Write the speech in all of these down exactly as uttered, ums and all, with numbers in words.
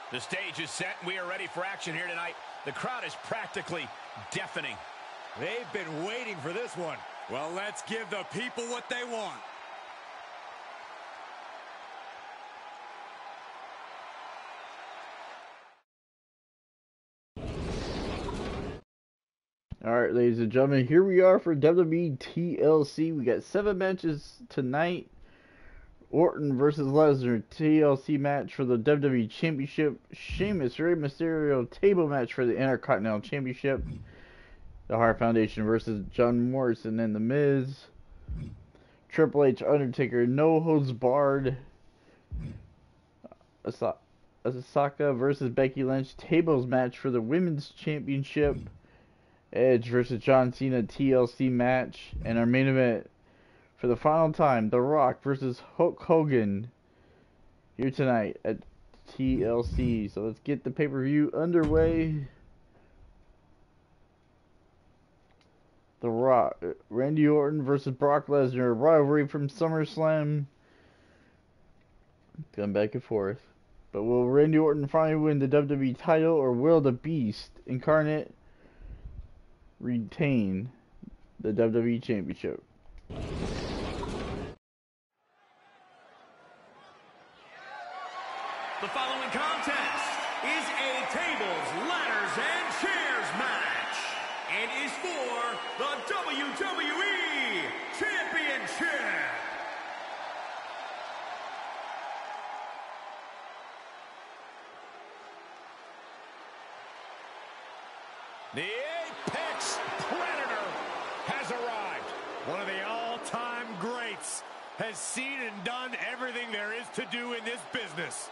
The stage is set, and we are ready for action here tonight. The crowd is practically deafening. They've been waiting for this one. Well, let's give the people what they want. Alright, ladies and gentlemen, here we are for W W E T L C. We got seven matches tonight. Orton versus Lesnar, T L C match for the W W E Championship. Sheamus, Rey Mysterio, table match for the Intercontinental Championship. The Hart Foundation versus John Morrison and The Miz. Triple H, Undertaker, no holds barred. Asa Asuka versus Becky Lynch, tables match for the Women's Championship. Edge versus John Cena, T L C match. And our main event for the final time, The Rock versus Hulk Hogan, here tonight at T L C. So let's get the pay-per-view underway. The Rock, Randy Orton versus Brock Lesnar, rivalry from SummerSlam. Going back and forth. But will Randy Orton finally win the W W E title, or will the Beast Incarnate retain the W W E Championship? The following contest is a tables, ladders, and chairs match, and is for the W W E Championship. The Apex Predator has arrived. One of the all-time greats has seen and done everything there is to do in this business.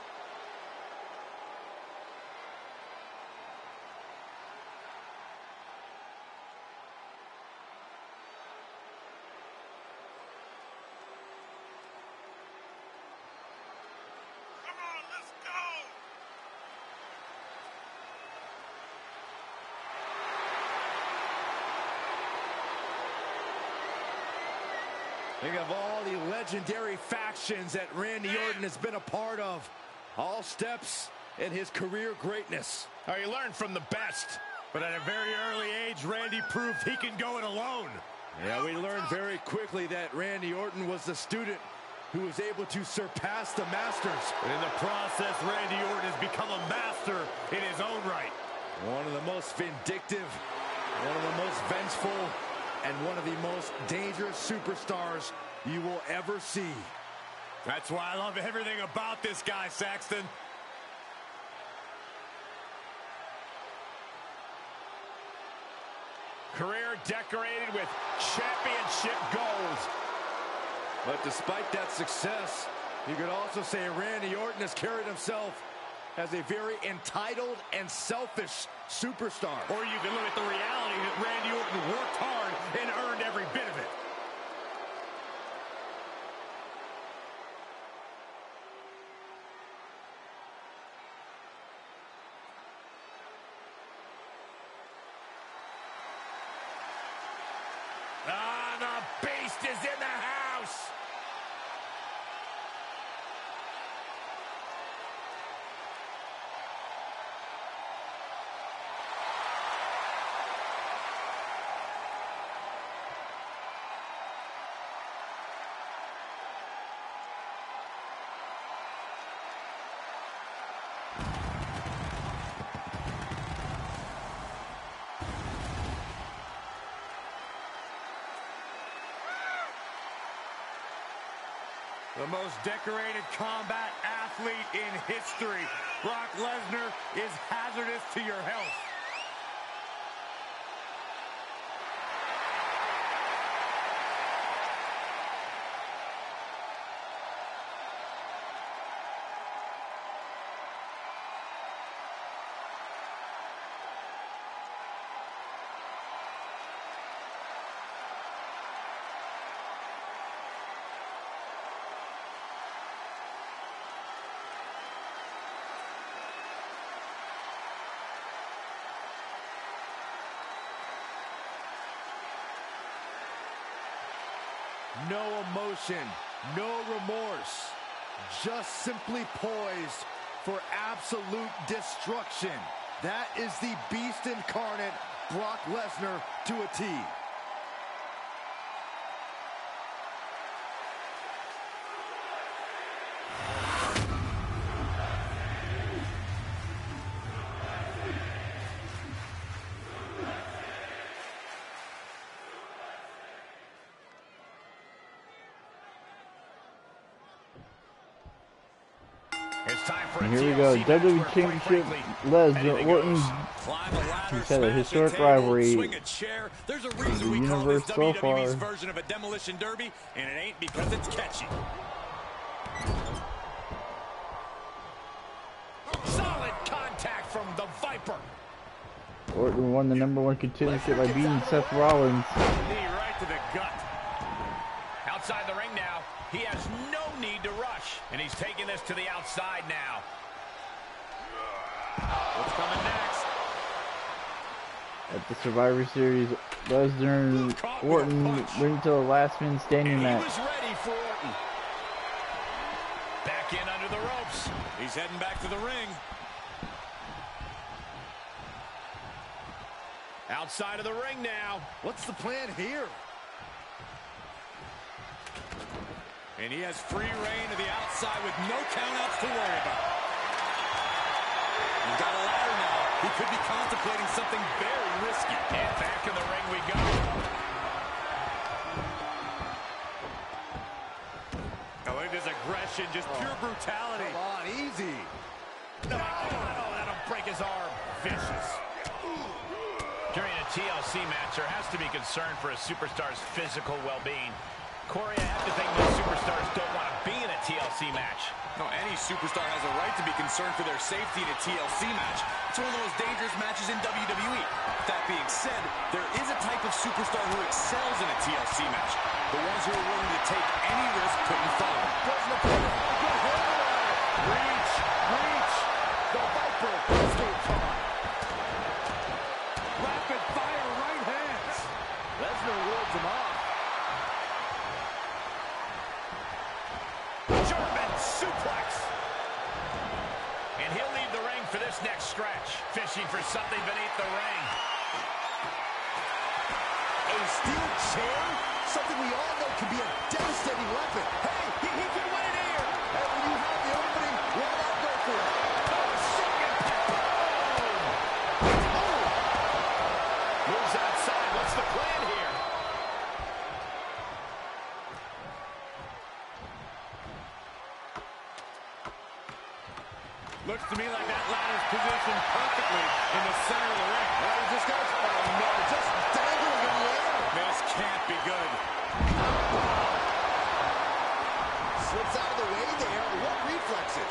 Think of all the legendary factions that Randy Orton has been a part of. All steps in his career greatness. Oh, you learn from the best. But at a very early age, Randy proved he can go it alone. Yeah, we learned very quickly that Randy Orton was the student who was able to surpass the masters. And in the process, Randy Orton has become a master in his own right. One of the most vindictive, one of the most vengeful, and one of the most dangerous superstars you will ever see. That's why I love everything about this guy, Saxton. Career decorated with championship goals. But despite that success, you could also say Randy Orton has carried himself as a very entitled and selfish superstar. Or you can look at the reality that Randy Orton worked hard and earned every bit of it. Ah, the Beast is in the house! The most decorated combat athlete in history. Brock Lesnar is hazardous to your health. No emotion, no remorse, just simply poised for absolute destruction. That is the beast incarnate, Brock Lesnar, to a T. And here we go, W W E Championship, Lesnar, Orton. He's had a historic rivalry in the universe so far. Version of a demolition derby, and it ain't because it's catchy. Solid contact from the Viper. Orton won the number one contendership by beating Seth Rollins. Knee right to the gut. Outside the ring now. He has no need to rush, and he's taking this to the outside now. What's coming next? At the Survivor Series, Lesnar and Orton bring to the last man standing match. He was ready for Orton. Back in under the ropes. He's heading back to the ring. Outside of the ring now. What's the plan here? And he has free reign to the outside with no countouts to worry about. He's got a ladder now. He could be contemplating something very risky. And back in the ring we go. Oh, look at his aggression, just pure oh, brutality. Come on, easy. No, oh, that'll break his arm. Vicious. During a T L C match, there has to be concern for a superstar's physical well-being. Corey, I have to think most superstars don't want to be in a T L C match. No, any superstar has a right to be concerned for their safety in a T L C match. It's one of the most dangerous matches in W W E. That being said, there is a type of superstar who excels in a T L C match. The ones who are willing to take any risk put in front of them. Reach, reach. The Viper escapes on. Rapid fire right hands. Lesnar wards him off. Suplex. And he'll leave the ring for this next stretch, fishing for something beneath the ring. A steel chair? Something we all know can be a devastating weapon. Hey, he, he can win it here. And when you have the opening, why not go for it? Oh, second boom. Oh. Moves outside. What's the plan here? Looks to me like that ladder's positioned perfectly in the center of the ring. Well, he just goes, oh no, just dangling in the air. This can't be good. Slips out of the way there. What reflexes?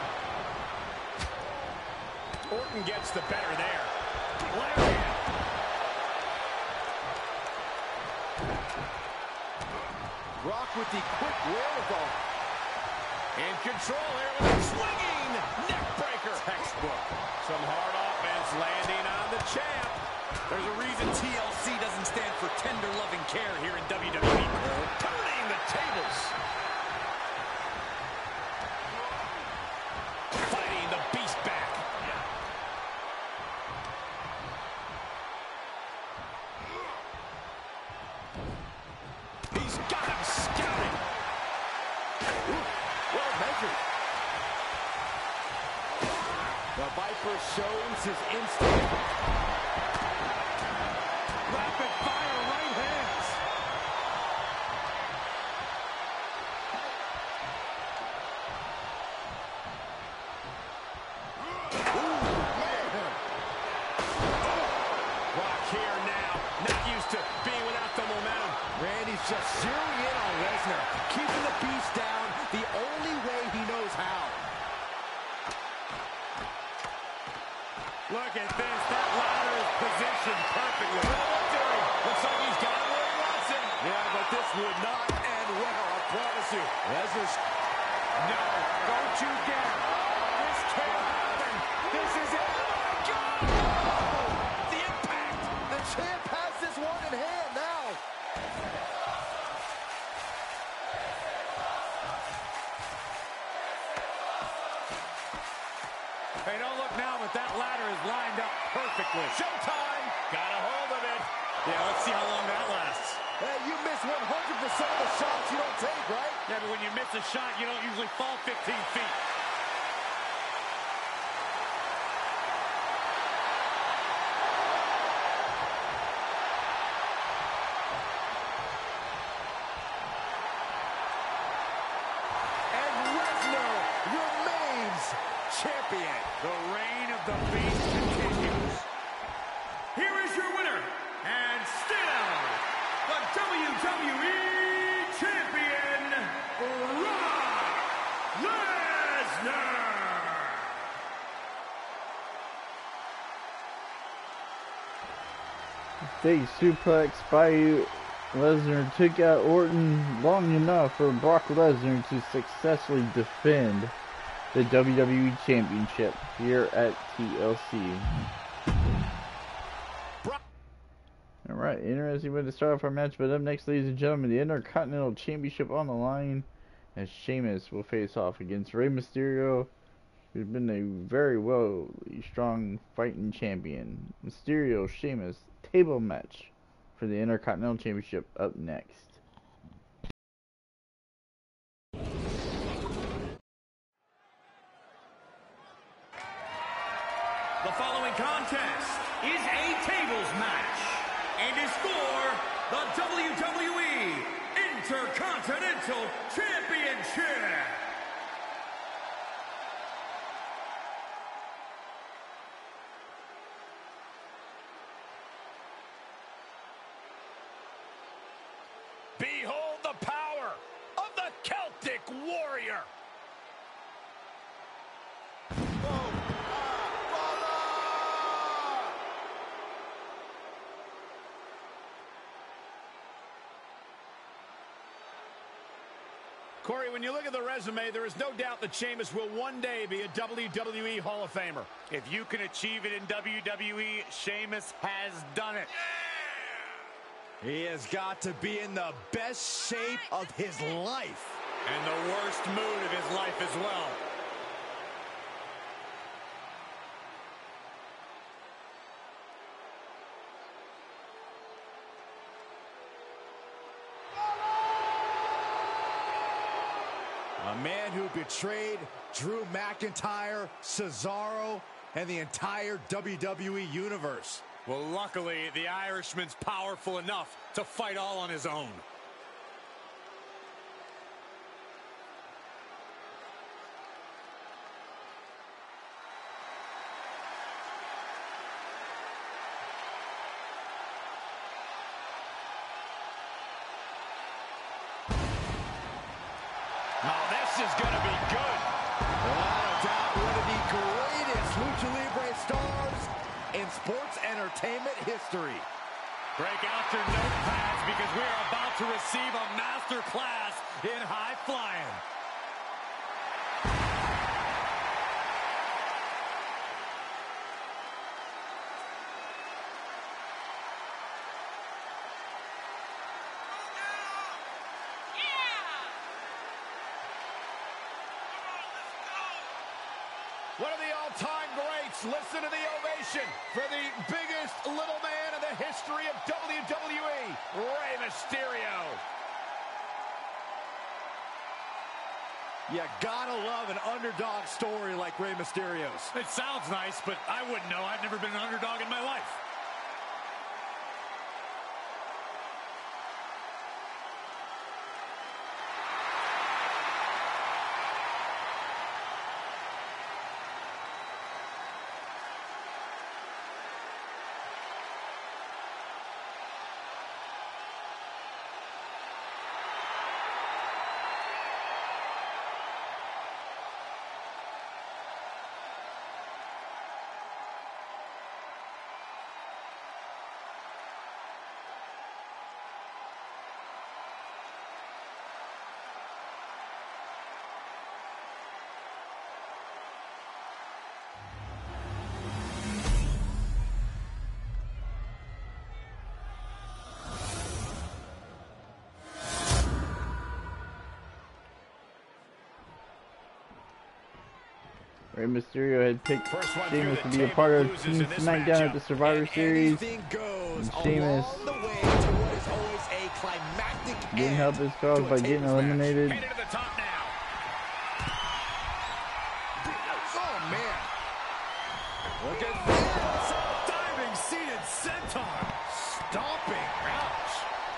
Orton gets the better there. Lariat. Brock with the quick wherewithal. In control here with a swinging neck breaker. Textbook. Some hard offense landing on the champ. There's a reason T L C doesn't stand for tender loving care here in W W E. Turning the tables. Fighting the beast back. He's got him scouting. Well measured. The Viper shows his instinct. Rapid fire right hands. Ooh, man. Brock here now, not used to being without the momentum. Randy's just zeroing in on Lesnar, keeping the beast down the only way he knows how. Look at this, that ladder is positioned perfectly. Looks like he's got where he wants him. Yeah, but this would not end well, I promise you. Lesnar's... No, don't you dare. This can't happen. This is it. Oh, my God. The impact. The champ has this one in hand now. Hey, don't look now, but that ladder is lined up perfectly. Showtime. Got a hold of it. Yeah, let's see how long that lasts. Hey, you miss one hundred percent of the shots you don't take, right? Yeah, but when you miss a shot, you don't usually fall fifteen feet. And Lesnar remains champion. The reign of the beast continues. Here is your winner, and still the W W E Champion, Brock Lesnar. Big suplex by Lesnar took out Orton long enough for Brock Lesnar to successfully defend the W W E Championship here at T L C. Alright, interesting way to start off our match, but up next, ladies and gentlemen, the Intercontinental Championship on the line as Sheamus will face off against Rey Mysterio, who's been a very well strong fighting champion. Mysterio, Sheamus, table match for the Intercontinental Championship up next. The following contest is a tables match and is for the W W E Intercontinental Championship. Behold the power of the Celtic Warrior. Corey, when you look at the resume, there is no doubt that Sheamus will one day be a W W E Hall of Famer. If you can achieve it in W W E, Sheamus has done it. He has got to be in the best shape of his life. And the worst mood of his life as well. A man who betrayed Drew McIntyre, Cesaro, and the entire W W E Universe. Well, luckily, the Irishman's powerful enough to fight all on his own. Oh, this is going to be good. Without a doubt, one of the greatest Lucha Libre stars in sports entertainment history. Break out your notepads because we are about to receive a master class in high flying. One of the all-time greats. Listen to the ovation for the biggest little man in the history of W W E, Rey Mysterio. You gotta love an underdog story like Rey Mysterio's. It sounds nice, but I wouldn't know. I've never been an underdog in my life. Rey Mysterio had picked Sheamus to be a part of Team SmackDown at the Survivor Series. And Sheamus didn't help his cause by getting eliminated. Oh man! Look at this! Diving seated senton, stomping. Ouch!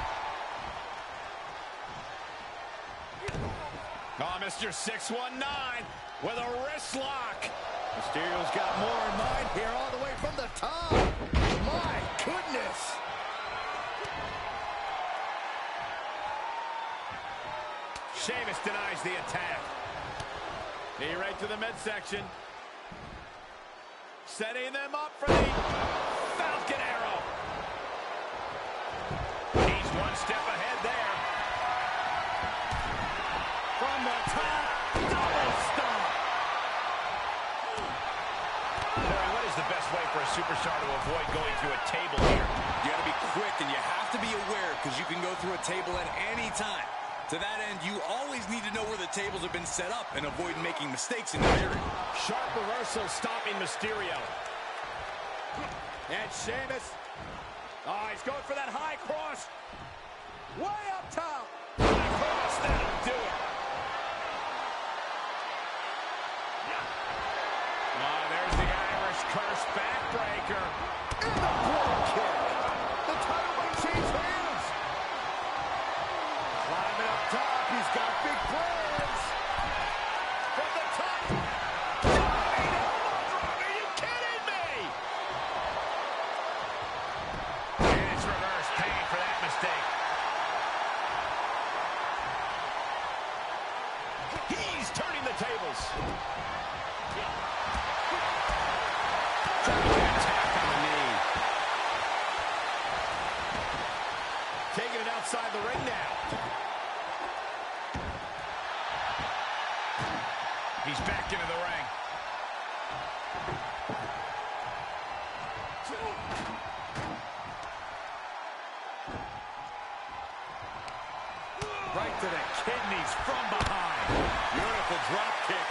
Oh, Mister six one nine with a wrist lock. Mysterio's got more in mind here, all the way from the top. My goodness! Sheamus denies the attack. Knee right to the midsection. Setting them up for the Falcon Arrow. He's one step ahead there. From the top, double stomp. Boy, what is the best way for a superstar to avoid going through a table here? You got to be quick and you have to be aware because you can go through a table at any time. To that end, you always need to know where the tables have been set up and avoid making mistakes in that area. Sharp reversal stopping Mysterio. And Sheamus. Oh, he's going for that high cross. Way up top. High cross, that'll do it. Oh, there's the Irish curse backbreaker. And the blow kick. The title might change hands. Climbing up top, he's got big plans. From the top. Diving elbow drop. Are you kidding me? And it's reverse pain for that mistake. He's turning the tables. Trying to attack on the knee. Taking it outside the ring now. He's back into the ring. Right to the kidneys from behind. Beautiful drop kick.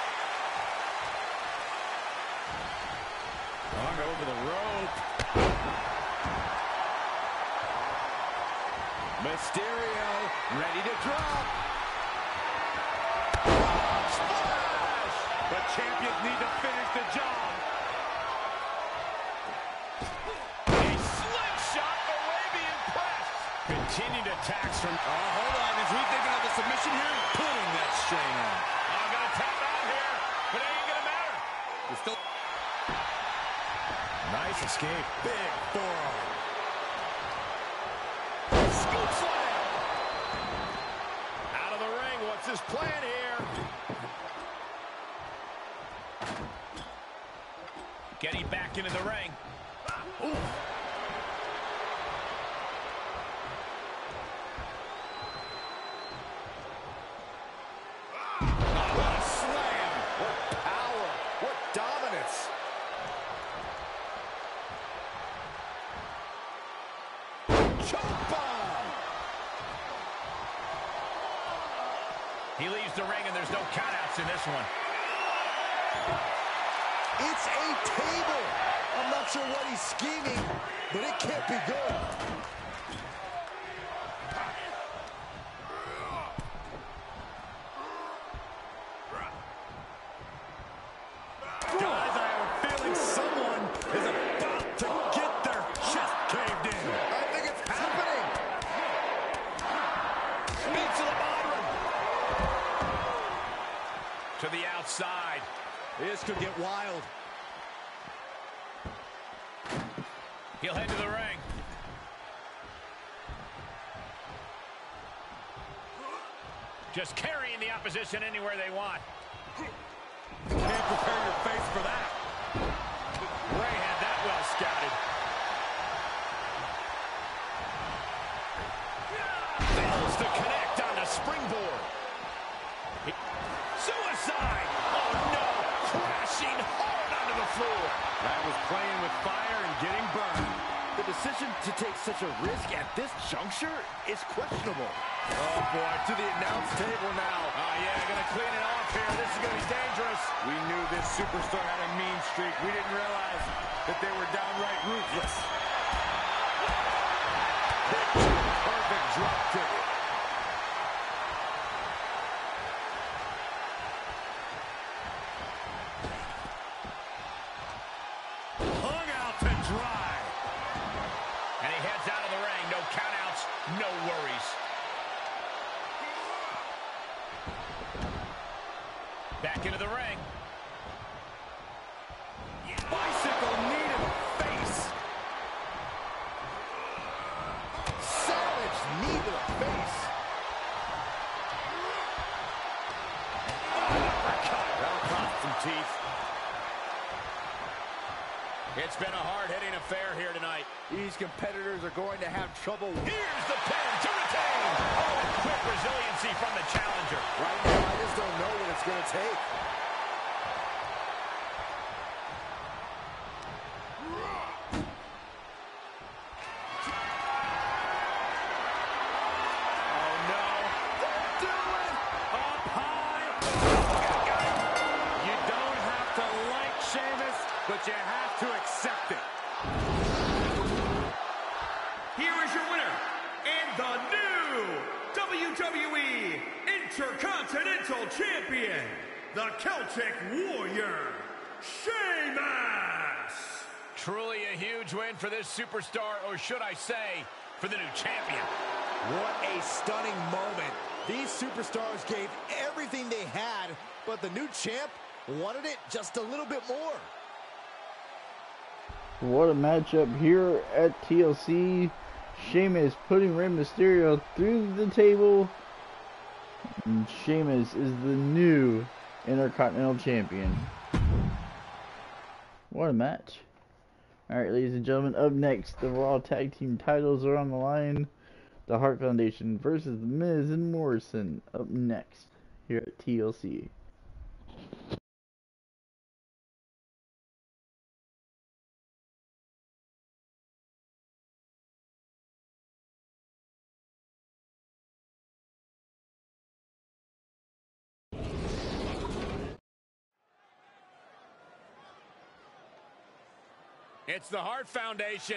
Arm over the rope. Mysterio ready to drop. Splash! The champions need to finish the job. A slingshot Arabian press. Continued attacks from... Oh, hold on. Is he thinking of the submission here? Pulling that strain on. I'm going to tap out here, but it ain't going to matter. We're still... Nice escape. Big forearm. Scoop slam. Out of the ring. What's his plan here? Getting back into the ring. Ooh. What a slam. What power. What dominance. Choke bomb. He leaves the ring and there's no countouts in this one. It's a table. I'm not sure what he's scheming, but it can't be good. Guys, I have a feeling someone is about to get their chest caved in. I think it's happening. Speed to the bottom. To the outside. This could get wild. He'll head to the ring. Just carrying the opposition anywhere they want. Can't prepare your face for that. Rey had that well scouted. Fails to connect on the springboard. He... Suicide! Oh no! Crashing hard onto the floor. That was playing with fire and getting burned. The decision to take such a risk at this juncture is questionable. Oh, boy, to the announce table now. Oh, yeah, gonna clean it off here. This is gonna be dangerous. We knew this superstar had a mean streak. We didn't realize that they were downright ruthless. Perfect drop kick. Hung out to dry. And he heads out of the ring. No countouts, no worries. Back into the ring. Bicycle knee to the face. Savage knee to the face. Uppercut. That'll cost some teeth. It's been a hard-hitting affair here tonight. These competitors are going to have trouble. Here's the pin to retain. Oh, and quick resiliency from the challenger. Right now, I just don't know what it's going to take. Oh, no. Don't do it. Up high. You don't have to like Sheamus, but you have to accept it. Here is your winner, and the new W W E Intercontinental Champion, the Celtic Warrior, Sheamus! Truly a huge win for this superstar, or should I say, for the new champion. What a stunning moment. These superstars gave everything they had, but the new champ wanted it just a little bit more. What a matchup here at T L C. Sheamus putting Rey Mysterio through the table. And Sheamus is the new Intercontinental Champion. What a match. Alright, ladies and gentlemen, up next, the Raw Tag Team titles are on the line. The Hart Foundation versus The Miz and Morrison up next here at T L C. It's the Hart Foundation.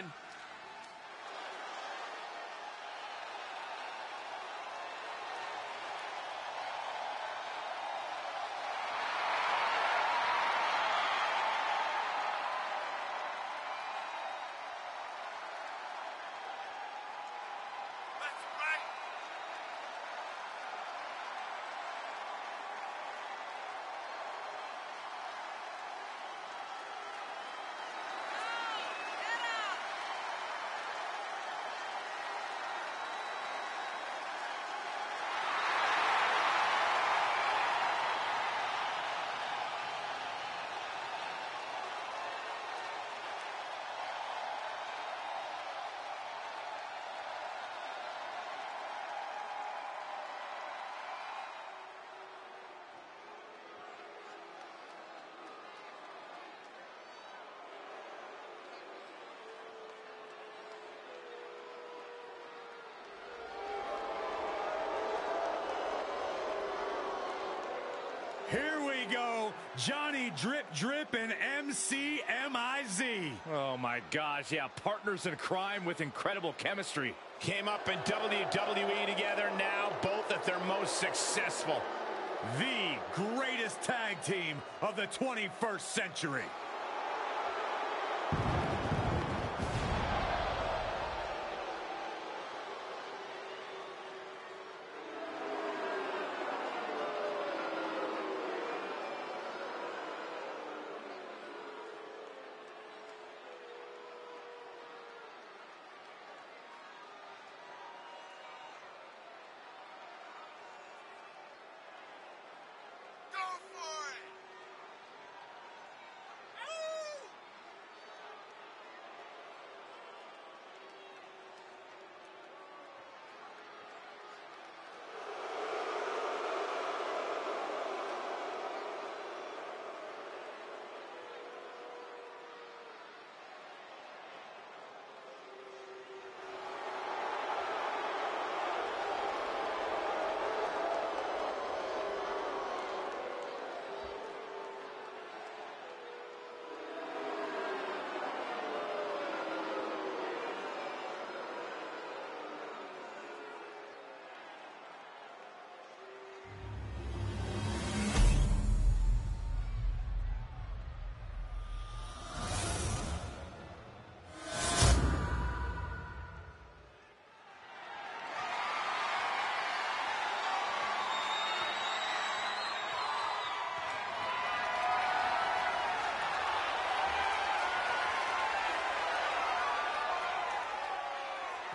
Here we go, Johnny Drip Drip and M C M I Z. Oh my gosh, yeah, partners in crime with incredible chemistry. Came up in W W E together, now both at their most successful. The greatest tag team of the twenty-first century.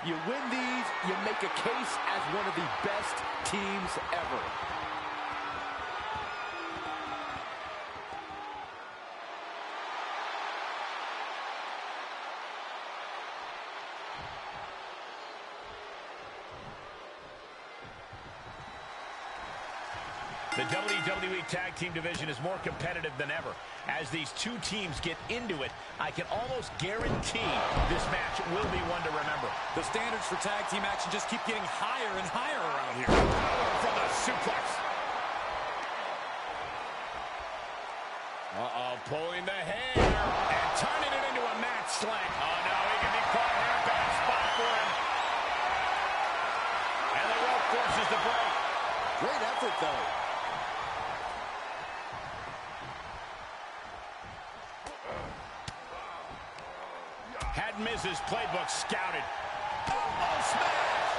You win these, you make a case as one of the best teams ever. The W W E Tag Team division is more competitive than ever. As these two teams get into it, I can almost guarantee this match will be one to remember. The standards for tag team action just keep getting higher and higher around here. Power from the suplex. Uh-oh, pulling the hair and turning it into a mat slam. Oh, no, he can be caught here. Bad spot for him. And the rope forces the break. Great effort, though. Had Miz's playbook scouted. Elbow smash!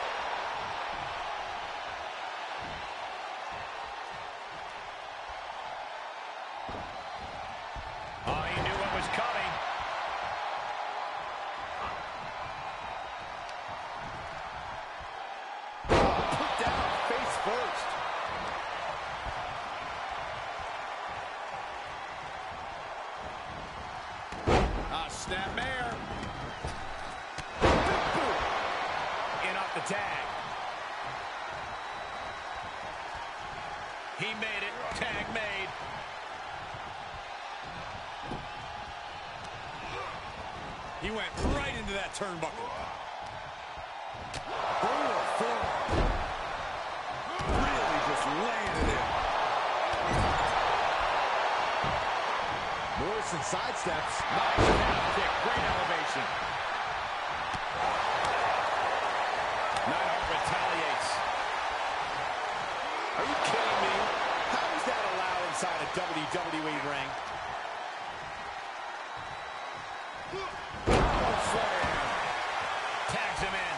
Oh, he knew what was coming. Put down face first. Ah, snapmare. In off the tag. He made it. Tag made. He went right into that turnbuckle. Brutal form. Really just landed it. Morrison sidesteps. Nice calf kick. Great elevation. Neidhart retaliates. Are you kidding me? How is that allowed inside a W W E ring? Slam. Tags him in.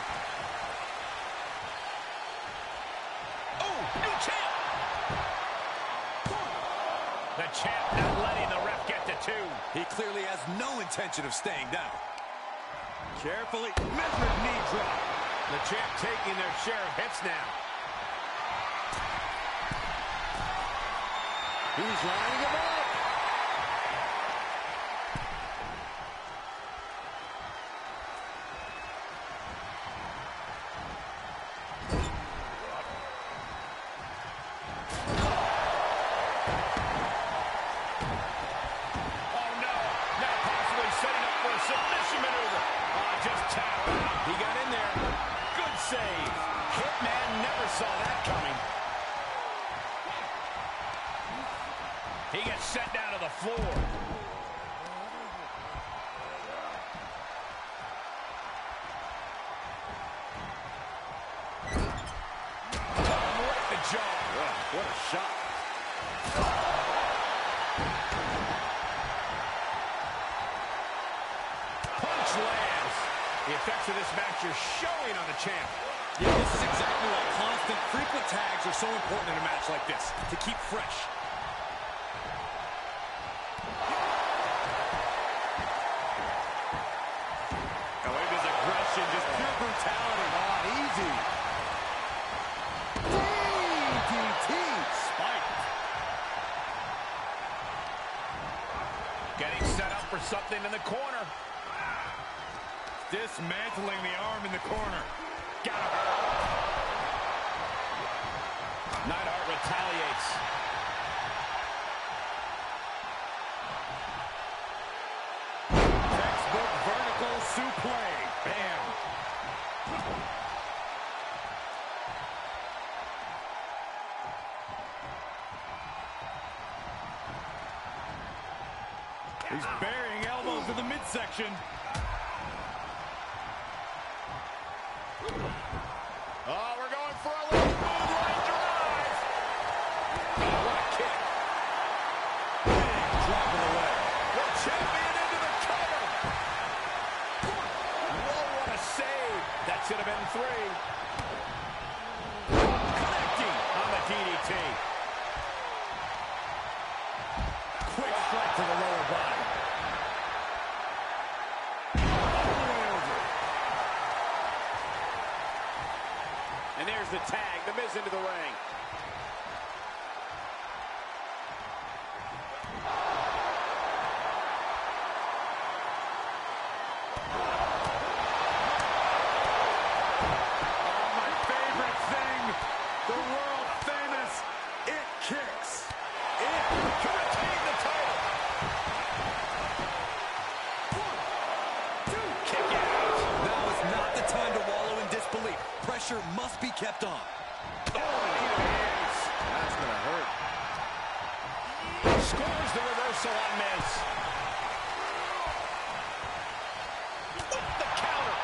Oh, new champ. The champ not letting the ref get to two. He clearly has no intention of staying down. Carefully measured knee drop. The champ taking their share of hits now. He's lining him up. Submission maneuver. Oh, just tap out. He got in there. Good save. Hitman never saw that coming. He gets set down to the floor. Right the jaw. Oh, what a shot. Lands. The effects of this match are showing on the champ. Yeah, this is exactly why constant, frequent tags are so important in a match like this, to keep fresh. Oh, look at his aggression, just pure brutality. Not easy. D D T. Spiked. Getting set up for something in the corner. Dismantling the arm in the corner. Got him. Neidhart retaliates. Textbook vertical suplex. Bam. He's burying elbows in the midsection. Oh, we're going for a little moonlight drive. Oh, what a kick. Big drop of the leg. The champion into the cover. Whoa, what a save. That should have been three. Connecting on the D D T. Quick strike to the lower body. the tag. The Miz into the ring. Must be kept on. Oh, that's gonna hurt. Scores the reversal on Miz. The counter.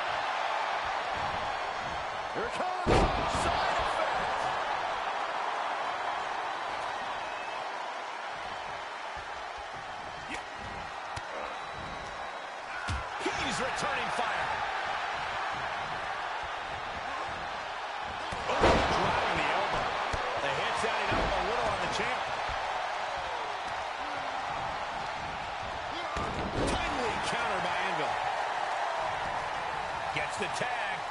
Here it comes. Side effect. He's returning fire. The tag.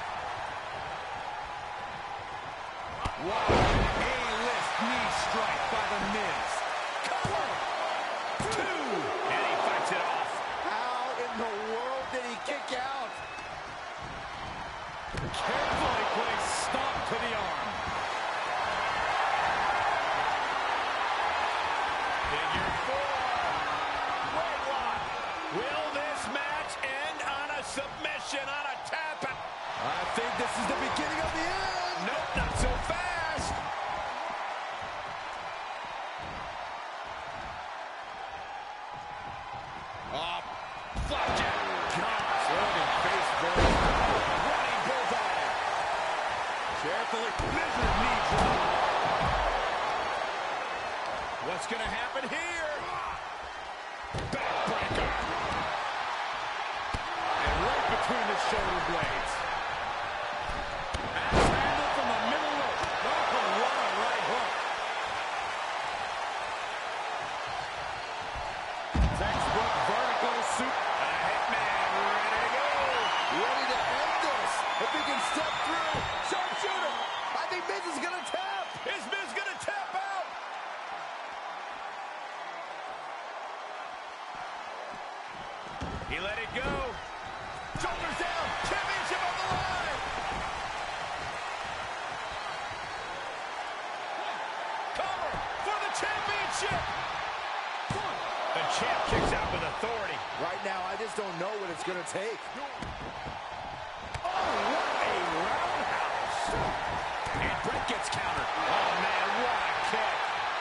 Wow. A-list knee strike by the Miz. Cover. Two. And he fights it off. How in the world did he kick out? Carefully put a stop to the arm. Figure four. Leg lock. Will this match end on a submission, on a tap out? I think this is the beginning of the end. Nope, not so fast. Oh, flapjack. Gosh, Hogan face first. Running bulldog. Carefully. Lizard knee drop. What's going to happen here? Backbreaker. And right between the shoulder blades. Axe handle from the middle rope. Oh, what a right hook. Textbook vertical soup. A hitman ready to go. Ready to end this. If he can step through. Sharpshooter. I think Miz is going to tap. Is Miz going to tap out? He let it go. Shoulders down. Championship on the line. Cover for the championship. The champ kicks out with authority. Right now, I just don't know what it's going to take. Oh, what a roundhouse. And Brett gets countered. Oh, man, what a kick.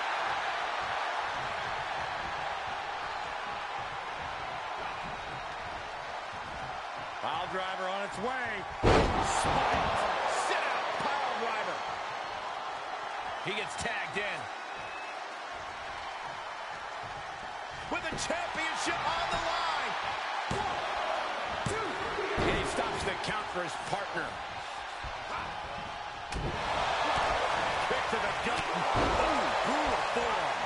Pile driver on its way. Spiked. Sit out. Pile driver. He gets tagged in. With the championship on the line. One, two. And he stops the count for his partner. Kick to the gut. Ooh, brutal forearm.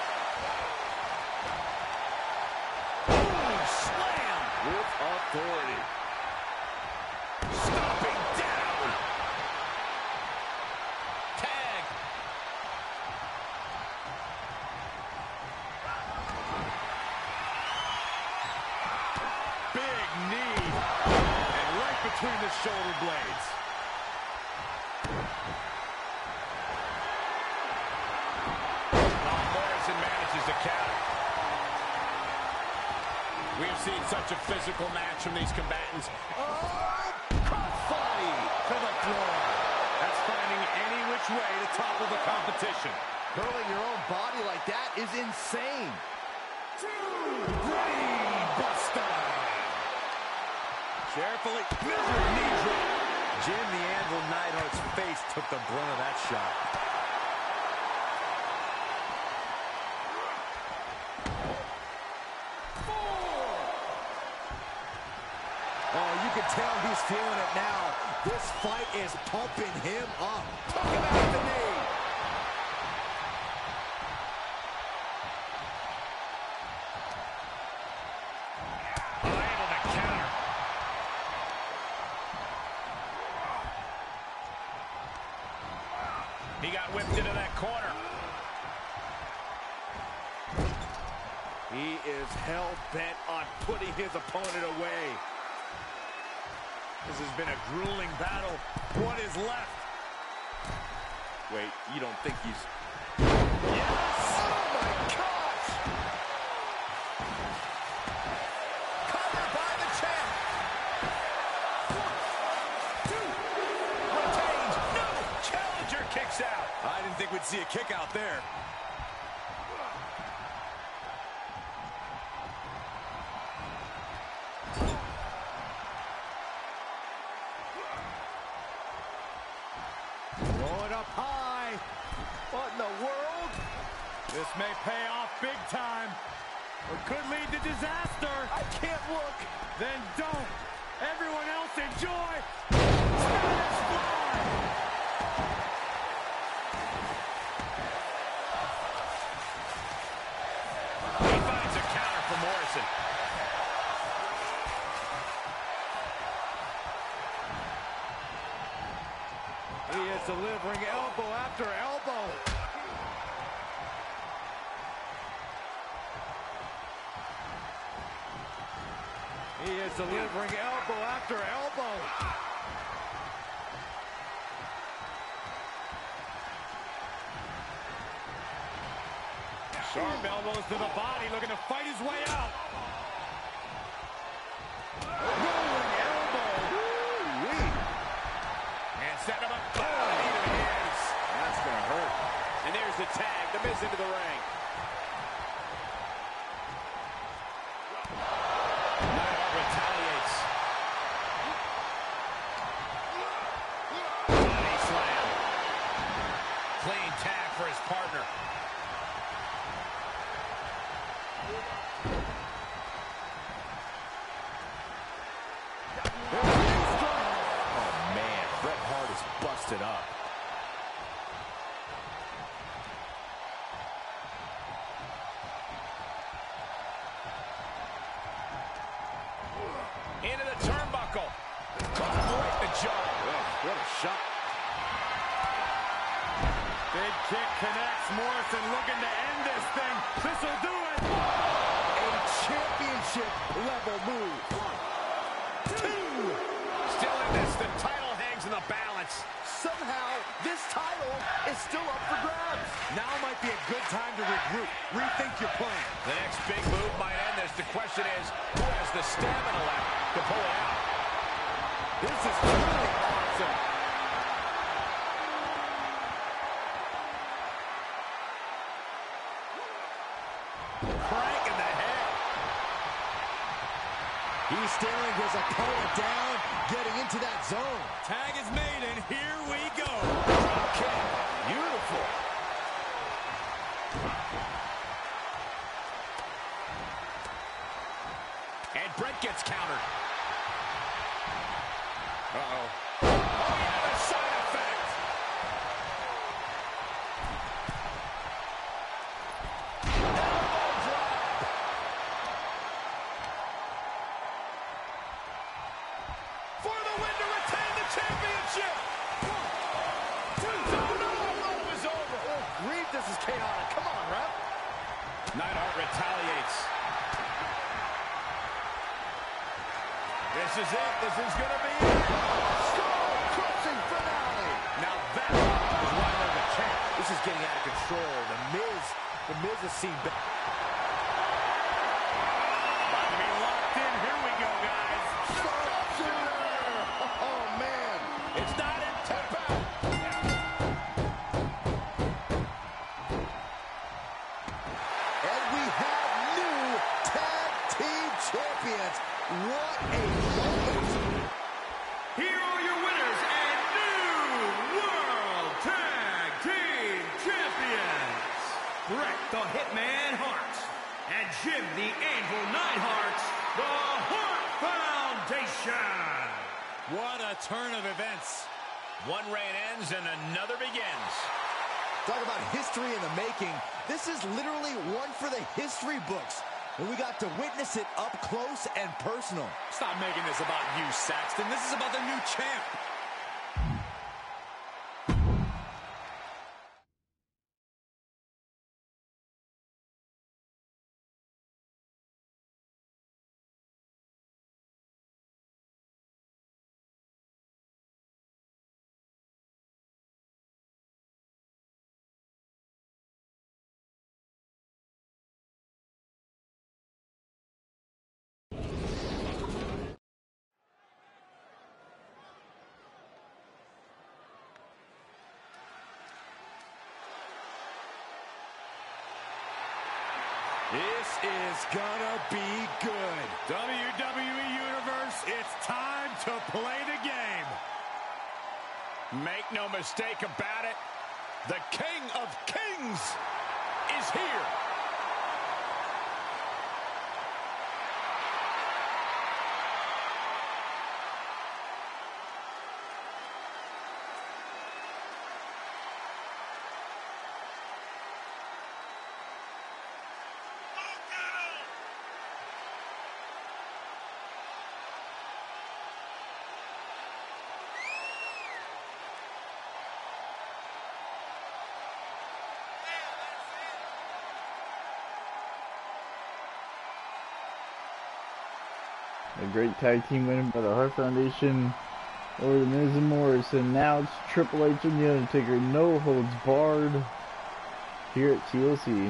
Ooh, slam. With authority. Stomping down. Tag. Big knee. And right between the shoulder blades. Morrison manages to counter. We have seen such a physical match from these combatants. Oh, crossbody to the floor. That's finding any which way to topple the competition. Hurling your own body like that is insane. Two, three, buster. Carefully, lizard knee drop. Jim the Anvil Neidhart's face took the brunt of that shot. Oh, you can tell he's feeling it now. This fight is pumping him up. Took him out of the knee. Unable to counter. got whipped into that corner. He is hell-bent on putting his opponent away. This has been a grueling battle. What is left? Wait, you don't think he's... Yes! Oh, my gosh! Covered by the champ. One, two, retains. No! Challenger kicks out. I didn't think we'd see a kick out there. High. What in the world? This may pay off big time, or could lead to disaster. I can't look. Then don't. Everyone else enjoy. Spanish fly. He finds a counter for Morrison. He is delivering elbow after elbow. He is delivering elbow after elbow. Sharp elbows to the body, looking to fight his way out. Rolling elbow. Woo-wee. And set him up. Oh, knee to the hands. That's going to hurt. And there's the tag. The Miz into the ring. Hart retaliates. Body slam. Clean tag for his partner. Oh, man. Bret Hart is busted up. Into the turnbuckle. Caught him right in the jaw. Oh, what a shot. Big kick connects. Morrison looking to end this thing. This will do it. A championship level move. One, two. Still in this. The title hangs in the balance. Somehow, this title is still up for grabs. Now might be a good time to regroup. Rethink your plan. The next big move might end this. The question is, who has the stamina left to pull it out? This is truly awesome. Crank in the head. He's staring his opponent down, getting into that zone. Tag is made, and here we go. Drop kick. Beautiful. And Brett gets countered. Uh-oh. Oh, yeah, the side effect. Elbow drop. For the win to retain the championship. One, two, no, no, no, it was over. Oh, grief, this is chaotic. Come on, ref. Neidhart retaliates. This is it. This is going to be it. Skull-crushing finale. Now that is why they're the champ. This is getting out of control. The Miz, the Miz has seen better. About to be locked in. Here we go, guys. Sharpshooter. Oh, man. It's not in. Tap out. And we have new tag team champions. What a moment. Here are your winners and new World Tag Team Champions, Bret the Hitman Hart and Jim the Anvil Neidhart, the Hart Foundation. What a turn of events. One reign ends and another begins. Talk about history in the making. This is literally one for the history books. And we got to witness it up close and personal. Stop making this about you, Saxton. This is about the new champ. gonna be good. W W E Universe, it's time to play the game. Make no mistake about it, the King of Kings is here. A great tag team win by the Hart Foundation over the Miz and Morrison. Now it's Triple H and The Undertaker. No holds barred here at T L C.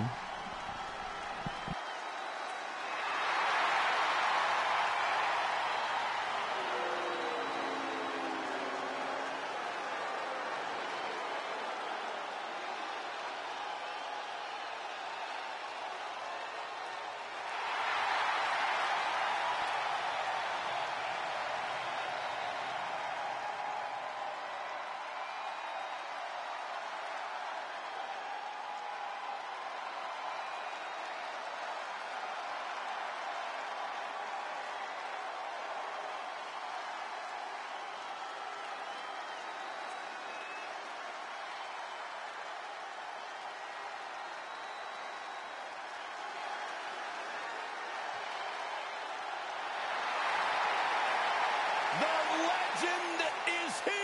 The legend is here.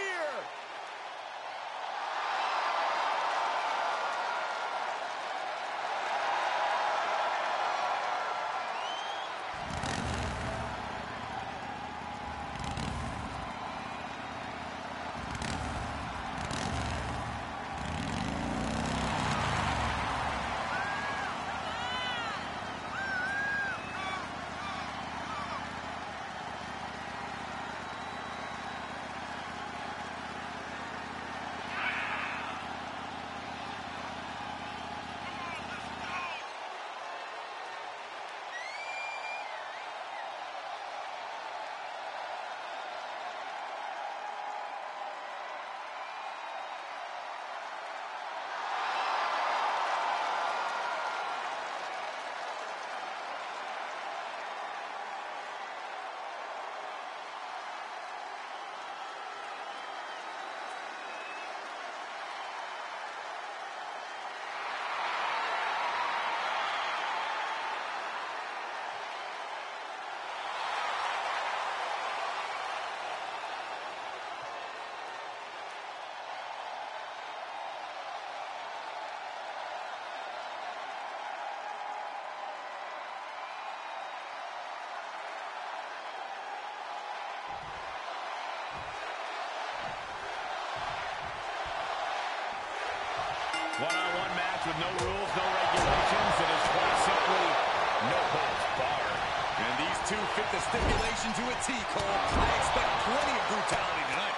One-on-one match with no rules, no regulations. It is quite simply no holds barred. And these two fit the stipulation to a T, Cole. I expect plenty of brutality tonight.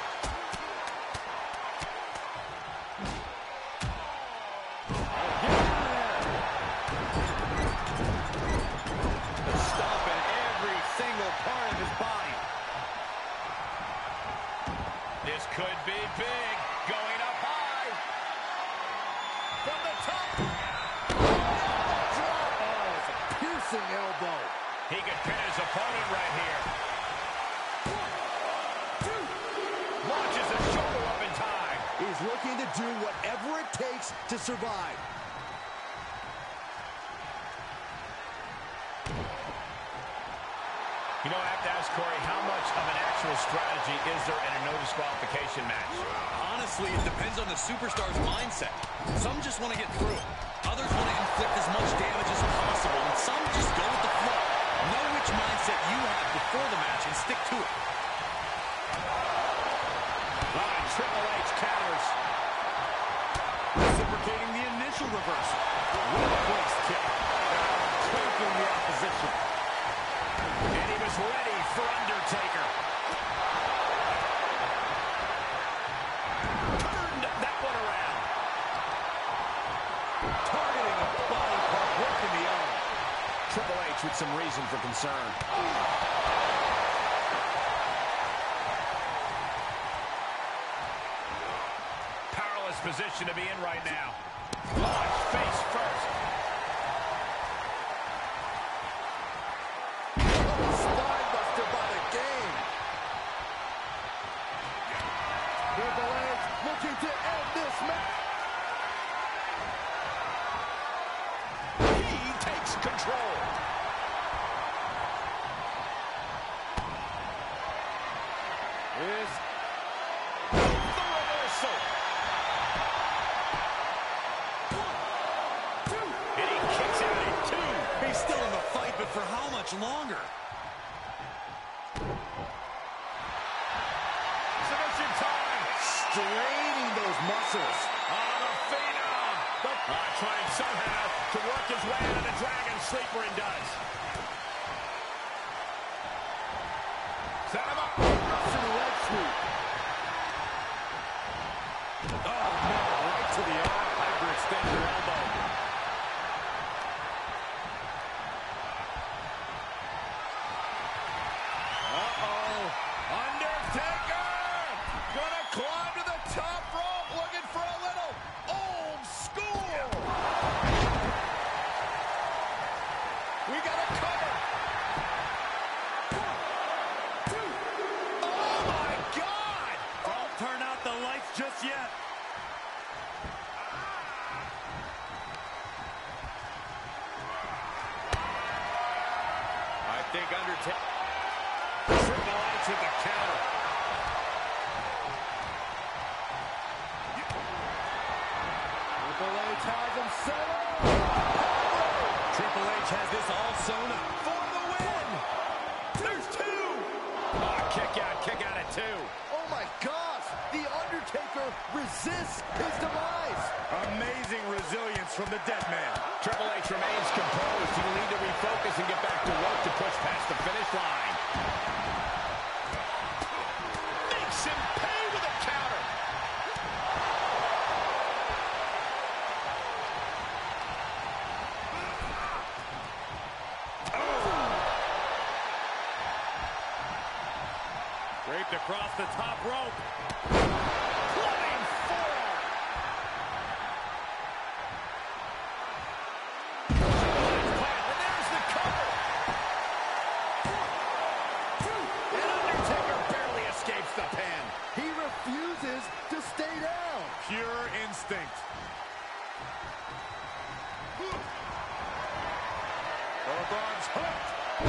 The stomp in every single part of his body. This could be big. Going up high. From the top. Drop. Oh, it's a piercing elbow. He could pin his opponent right here. Launches a shoulder up in time. He's looking to do whatever it takes to survive. You know, I have to ask Corey, how much of an actual strategy is there in a no disqualification match? Honestly, it depends on the superstar's mindset. Some just want to get through. Others want to inflict as much damage as possible, and some just go with the flow. Know which mindset you have before the match and stick to it. Ah, Triple H counters. Reciprocating the initial reversal. Well-placed kick. Conquering the opposition. And he was ready for Undertaker. Turned that one around. Targeting a body part, working the arm. Triple match with some reason for concern. Powerless position to be in right now. Launch face first. Spine buster by the game. Triple H looking to end this match. He takes control. Is the reversal. And he kicks out at two. He's still in the fight, but for how much longer? Submission time. Straining those muscles. On a phenom. Uh, trying somehow to work his way out of the Dragon Sleeper and does. Set him up. Russian leg sweep. Oh, no. Right to the arm. Hyperextend your elbow. Uh-oh. Undertaker! Gonna climb to the top rope, looking for a little old school. We got a cover. One, two. Oh, my God! Don't turn out the lights just yet. I think Undertaker. Triple H with the counter. Triple H has him set up. Triple H has this all sewn up. For the win! There's two! Oh, kick out, kick out at two. Oh my gosh! The Undertaker resists his demise. Amazing resilience from the dead man. Triple H remains composed. He'll need to refocus and get back to work to push past the finish line. Makes him pay with a counter. Draped across the top rope. Flying forearm. And there's the cover. And Undertaker barely escapes the pin. He refuses to stay down. Pure instinct. Both arms hooked.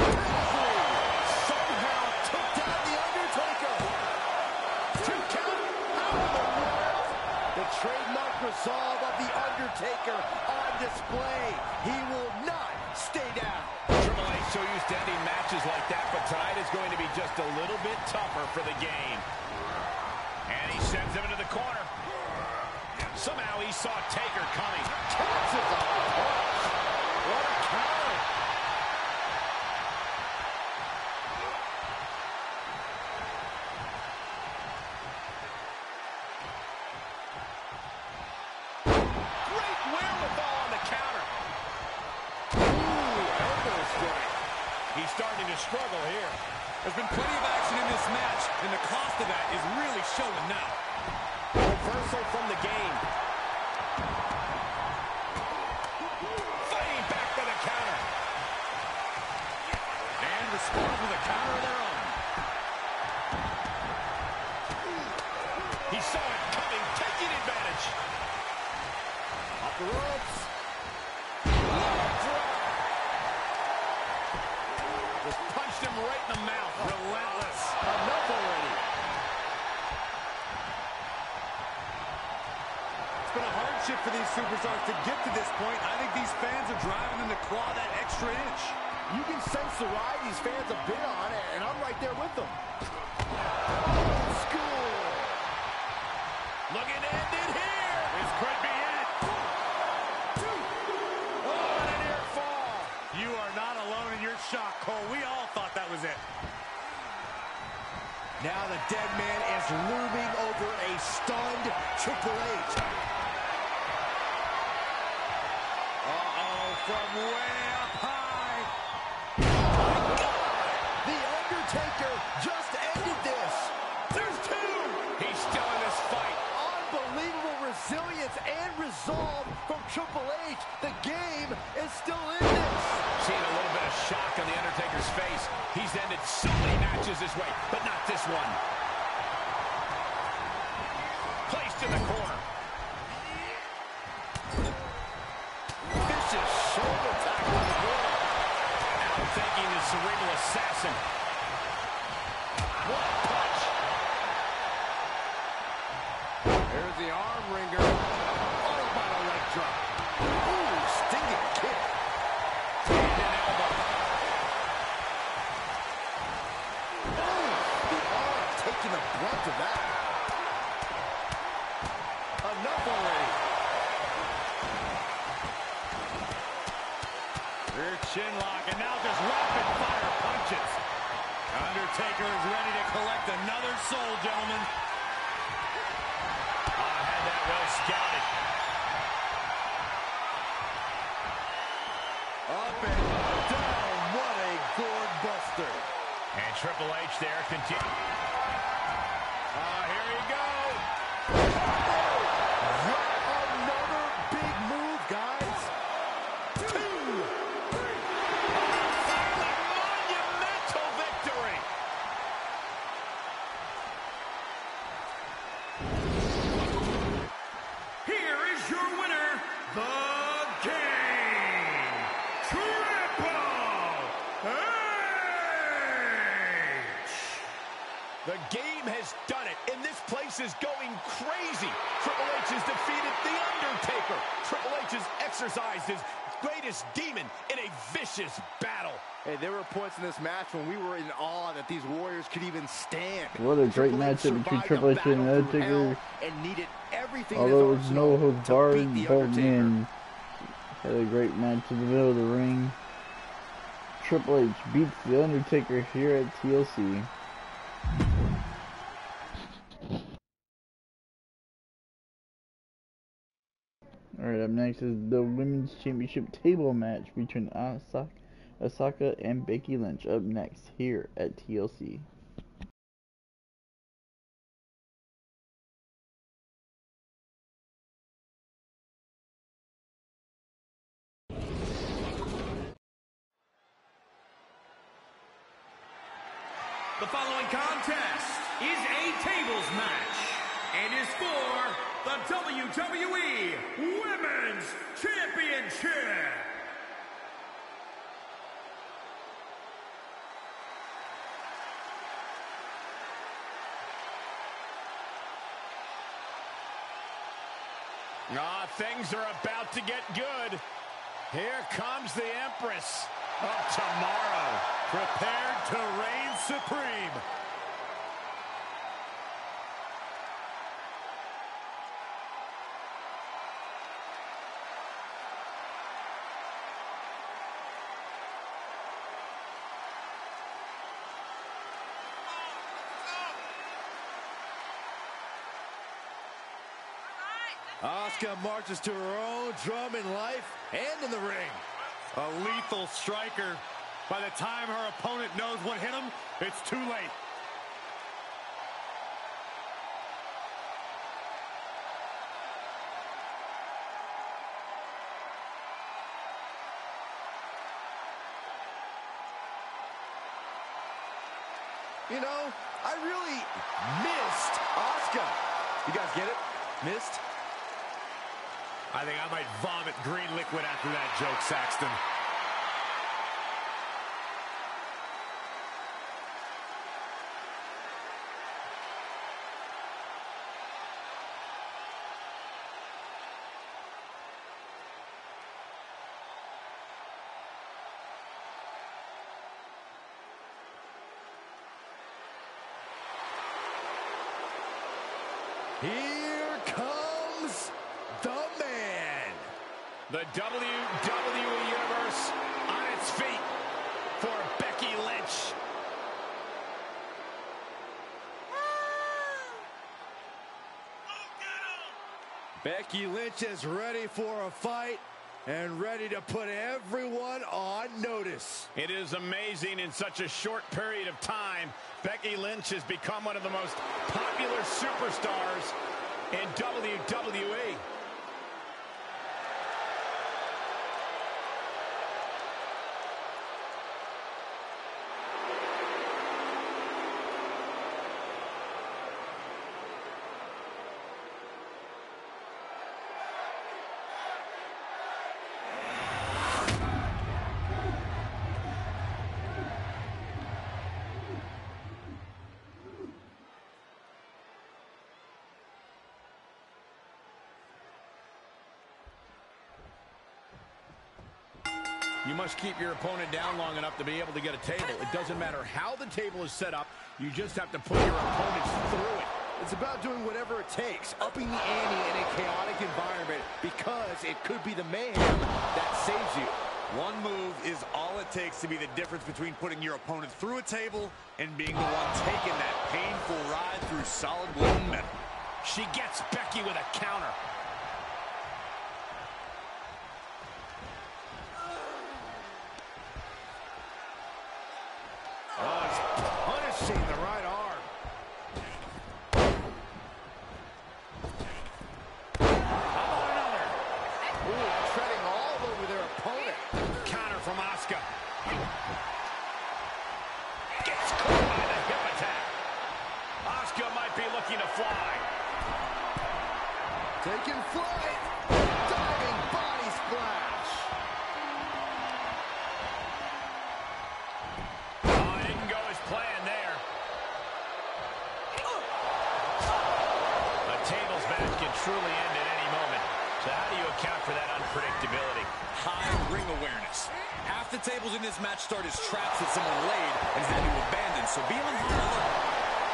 Somehow took down the Undertaker. Two count. How in the world? The trademark resolve of the Undertaker on display. He will not stay down. Triple H so used to ending matches like that, but tonight is going to be just a little bit tougher for the game. And he sends him into the corner. Somehow he saw Taker coming. Catches a punch. What a counter. Great wherewithal on the counter. Ooh, elbow strike. He's starting to struggle here. There's been plenty of action in this match, and the cost of that is really showing now. Reversal from the game. Fighting back for the counter. And responds with a counter of their own. He saw it coming, taking advantage. Off the ropes. Leg drop. Just punched him right in the mouth. Relentless. Enough already. It's been a hardship for these superstars to get to this point. I think these fans are driving them to claw that extra inch. You can sense the ride these fans have been on, and I'm right there with them. School. Looking to end it here. This could be it. Oh, and a near fall. You are not alone in your shock, Cole. We all thought that was it. Now the dead man is looming over a stunned Triple H. Uh-oh, from way up high. his face. He's ended so many matches this way, but not this one. Placed in the corner. Vicious shoulder tackle in the corner. Outthinking the cerebral assassin. What a punch. There's the arm wringer. Oh, by the leg drop. Ooh, stinging kick. Hand and elbow. Oh, the arm taking the brunt of that. Enough already. Rear chin lock, and now there's rapid fire punches. Undertaker is ready to collect another soul, gentlemen. Oh, I had that well scouted. Up and down, what a gourd buster. And Triple H there continue. Oh, here we go. Yet another big move, guys. Two. Finally, monumental victory. Here is your winner, the Game, Triple H. The Game has done it, and this place is going crazy. Triple H has defeated The Undertaker. Triple H has exercised his greatest demon in a vicious battle. Hey, there were points in this match when we were in awe that these Warriors could even stand. What a great Triple H matchup between survived Triple a H and battle through Undertaker. hell and needed everything in Although it his was no arsenal holds to barred, beat The both Undertaker. men had a great match in the middle of the ring. Triple H beats The Undertaker here at T L C. Alright, up next is the Women's Championship table match between Asuka, Asuka and Becky Lynch. Up next here at T L C. The following contest is a tables match and is for the W W E Women's Championship. Ah, things are about to get good. Here comes the Empress of Tomorrow, prepared to reign supreme. Asuka marches to her own drum in life and in the ring. A lethal striker. By the time her opponent knows what hit him, it's too late. You know, I really missed Asuka. You guys get it? Missed? I think I might vomit green liquid after that joke, Saxton. Here comes the man. The W W E Universe on its feet for Becky Lynch. Becky Lynch is ready for a fight and ready to put everyone on notice. It is amazing in such a short period of time, Becky Lynch has become one of the most popular superstars in W W E. You must keep your opponent down long enough to be able to get a table. It doesn't matter how the table is set up. You just have to put your opponents through it. It's about doing whatever it takes, upping the ante in a chaotic environment, because it could be the mayhem that saves you. One move is all it takes to be the difference between putting your opponent through a table and being the one taking that painful ride through solid wooden metal. She gets Becky with a counter. Oh, it's punishing the right arm. How about another? Ooh, treading all over their opponent. Counter from Asuka. Gets caught by the hip attack. Asuka might be looking to fly. Taking flight. Diving body splash. Oh, it didn't go as planned there. A tables match can truly end at any moment. So how do you account for that unpredictability? High ring awareness. Half the tables in this match start as traps that someone laid and had to abandon, so be on high alert.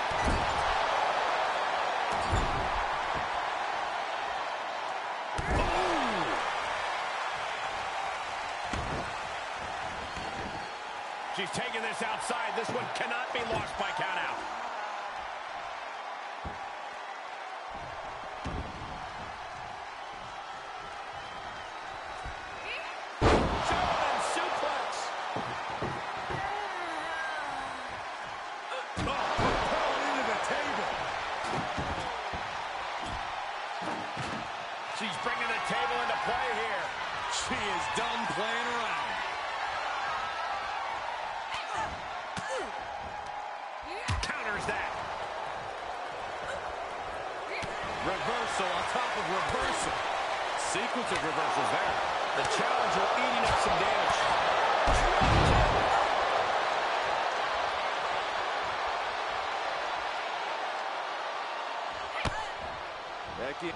She's taking this outside. This one cannot be lost by count out. German suplex. Oh, propelled into the table. She's bringing the table into play here. She is done playing around. Counters that. Reversal on top of reversal. Sequence of reversals there. The challenger eating up some damage. Becky.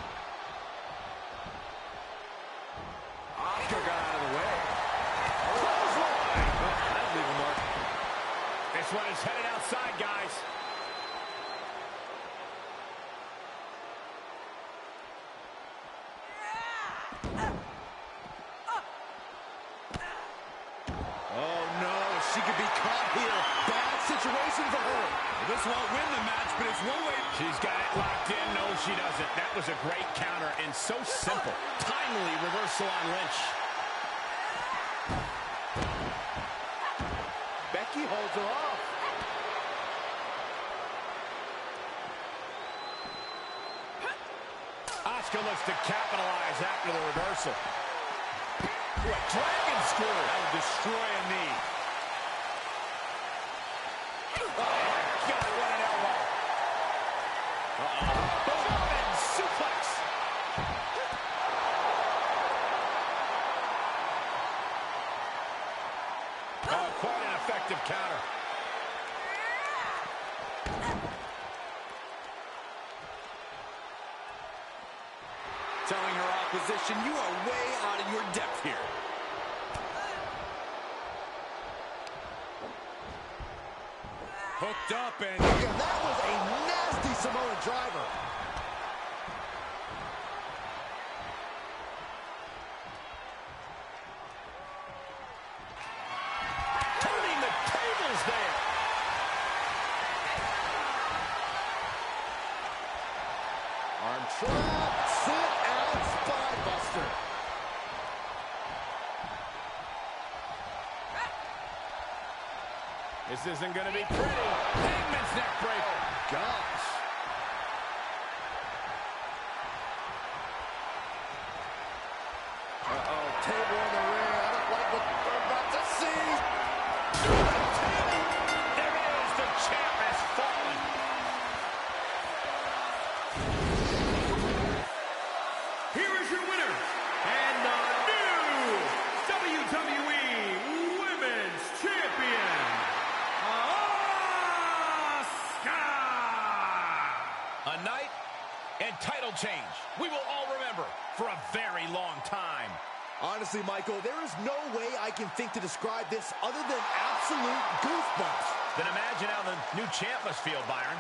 Asuka got out of the way. Clothesline. Oh, that'd leave a mark. This one is headed outside, guys. Oh, no. She could be caught here. Bad situation for her. This won't win the match, but it's one way. She's got it locked in. No, she doesn't. That was a great counter and so simple. Timely reversal on Lynch. Becky holds her off. Asuka looks to capitalize after the reversal. What dragon screw. That would destroy a knee. Oh, my God, what an elbow. Uh-oh. German suplex. Oh, quite an effective counter. Telling her opposition, you are way out of your depth here. Hooked up and... Yeah, that was a nasty Samoan driver. Turning the tables there. Arm trap, sit out, spine buster. This isn't going to be pretty. Hangman's neck breaker. Gosh. Uh-oh, table in the ring. I don't like what we're about to see. There it is. The champ has fallen. Here is your winner, and the new W W E Women's Champion, Asuka! A night and title change we will all remember for a very long time. Honestly, Michael, there is no way I can think to describe this other than absolute goosebumps. Then imagine how the new champ must feel, Byron.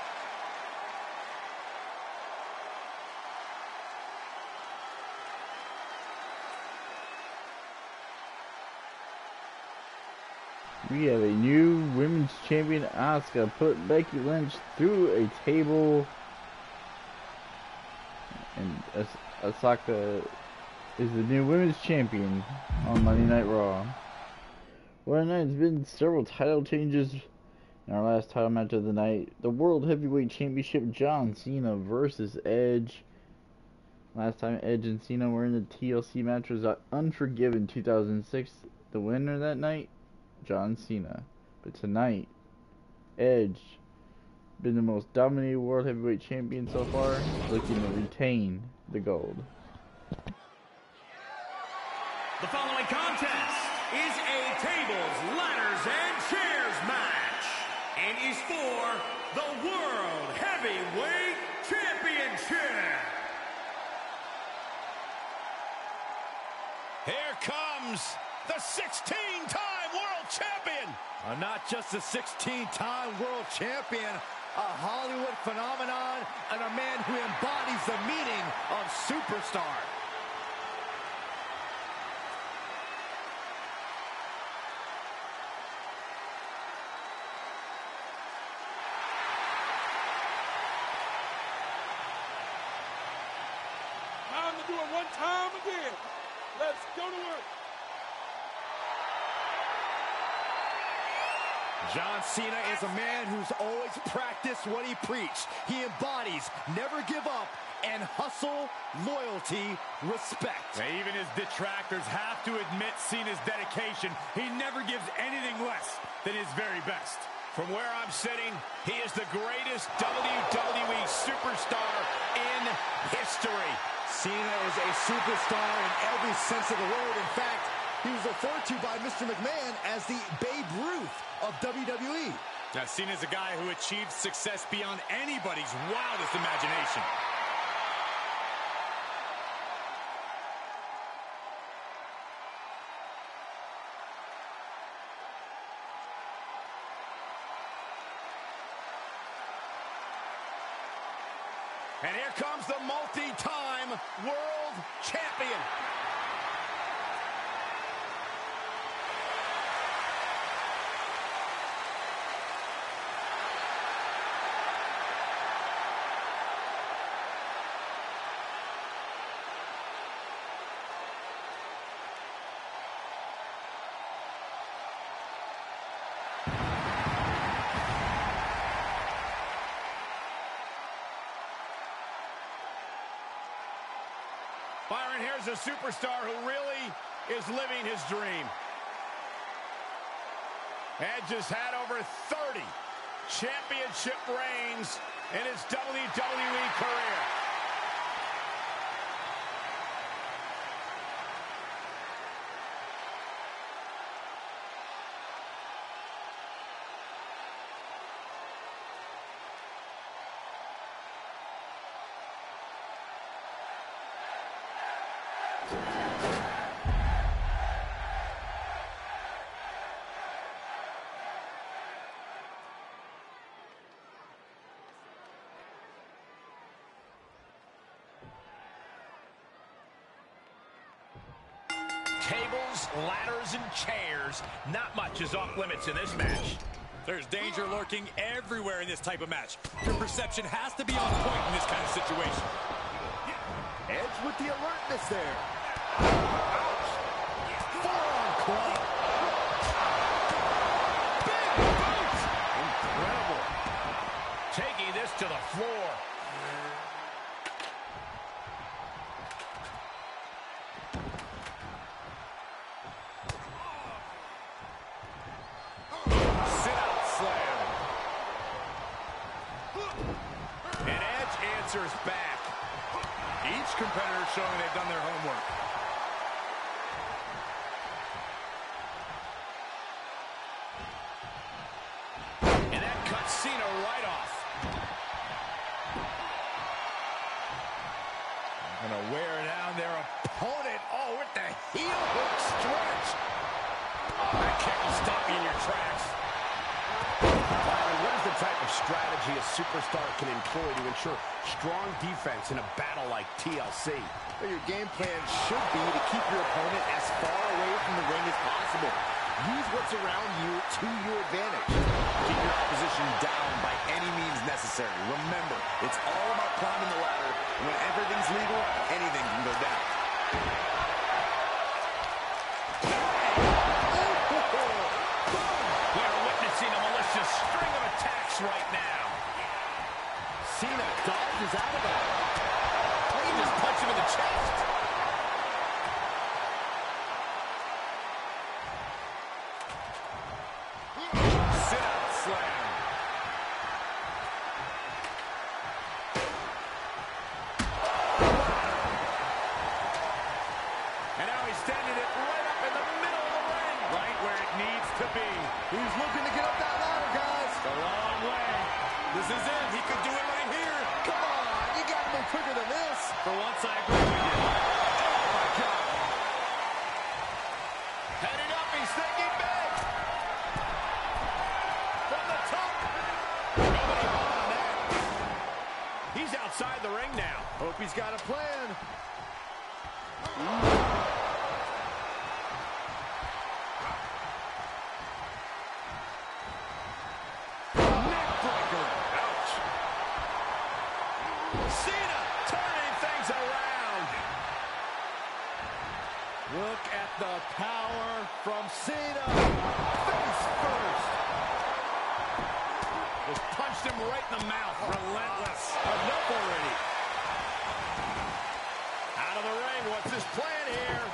We have a new women's champion. Asuka put Becky Lynch through a table, and As Asuka is the new women's champion on Monday Night Raw. Well, there's been several title changes in our last title match of the night. The World Heavyweight Championship, John Cena versus Edge. Last time Edge and Cena were in the T L C match was Unforgiven two thousand six. The winner that night, John Cena. But tonight, Edge, been the most dominated World Heavyweight Champion so far, looking to retain the gold. The following contest is a tables, ladders, and chairs match, and is for the World Heavyweight Championship. Here comes the sixteen-time world champion. Uh, not just a sixteen-time world champion, a Hollywood phenomenon, and a man who embodies the meaning of superstar. Time to do it one time again. Let's go to work. John Cena is a man who's always practiced what he preached. He embodies never give up and hustle, loyalty, respect. Now, even his detractors have to admit Cena's dedication. He never gives anything less than his very best. From where I'm sitting, he is the greatest W W E superstar in history. Cena is a superstar in every sense of the word. In fact, he was referred to by Mister McMahon as the Babe Ruth of W W E. Now, Cena's a guy who achieved success beyond anybody's wildest imagination. And here comes the multi-time world champion. Byron, here's a superstar who really is living his dream. Edge has had over thirty championship reigns in his W W E career. Tables, ladders, and chairs. Not much is off limits in this match. There's danger lurking everywhere in this type of match. Your perception has to be on point in this kind of situation. Edge with the alertness there. Ouch. Forearm club. Big boot. Incredible. Taking this to the floor. Back. Each competitor showing they've done their homework. And that cuts Cena right off. I'm to wear down their opponent. Oh, with the heel hook stretch. Oh, that kick will stop you in your tracks. Byron, what is the type of strategy a superstar can employ to ensure strong defense in a battle like T L C? Well, your game plan should be to keep your opponent as far away from the ring as possible. Use what's around you to your advantage. Keep your opposition down by any means necessary. Remember, it's all about climbing the ladder. When everything's legal, anything can go down. We are witnessing a malicious string of attacks right now. Cena dodges out of it. He just punched him in the chest. Sit-out slam. And now he's standing it right up in the middle of the ring. Right where it needs to be. He's looking to get up that ladder, guys. It's a long way. This is it. He could do it right here. Come on, you got to move quicker than this. For once, I agree with you. Oh, my God. Heading up, he's thinking big. From the top. Nobody on that. He's outside the ring now. Hope he's got a plan. Neckbreaker. Ouch. Cena turning things around. Look at the power from Cena. Face first. Just punched him right in the mouth. Relentless. Enough already. Out of the ring. What's his plan here?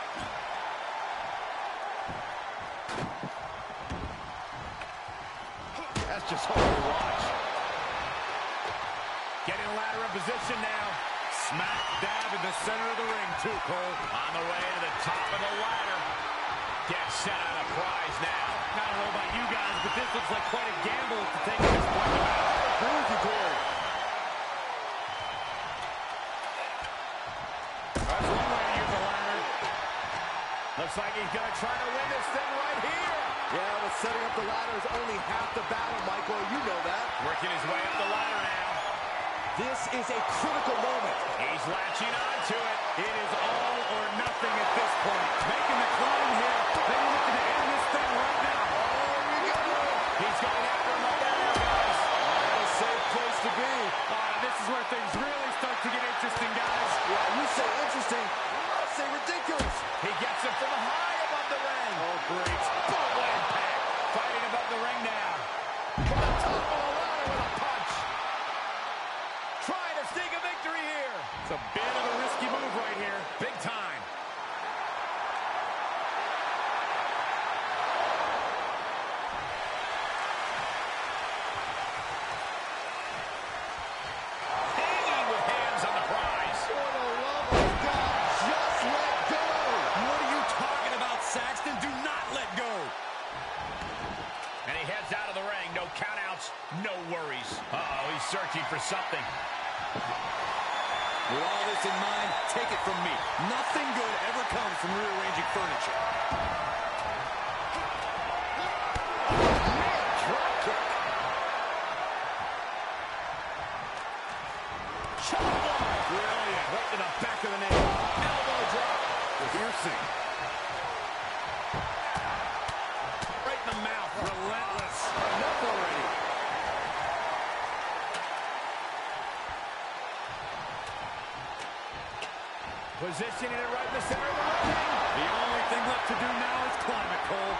That's just hard to watch. Getting a ladder in position now. Smack dab in the center of the ring, too, Cole. On the way to the top of the ladder. Gets set on a prize now. I don't know about you guys, but this looks like quite a gamble to take at this point in the match. I agree with you, Corey. That's one way to use the ladder. Looks like he's going to try to win this thing right here. Yeah, but setting up the ladder is only half the battle, Michael. You know that. Working his way up the ladder now. This is a critical moment. He's latching onto it. It is all or nothing at this point. Making the climb here. Maybe looking to end this thing right now. Oh, we go. He's going after him right now, guys. What a safe place to be. Uh, this is where things really start to get interesting, guys. Yeah, you say interesting. I say ridiculous. He gets it from high above the ring. Oh, great. Boom, impact. Fighting above the ring now. From the top of the ladder with a punch. Trying to sneak a victory here. It's a bit of a risky move right here. Big time. Hanging with hands on the prize. For the love of God, just let go. What are you talking about, Saxton? Do not let go. And he heads out of the ring. No countouts, no worries. Uh-oh, he's searching for something. With all this in mind, take it from me. Nothing good ever comes from rearranging furniture. Man, drop kick. Chop block. Brilliant. Right to the back of the neck. Elbow drop. Piercing. Right in the mouth. Relentless. Enough already. Positioning it right in the center of the ring. The only thing left to do now is climb it, Cole.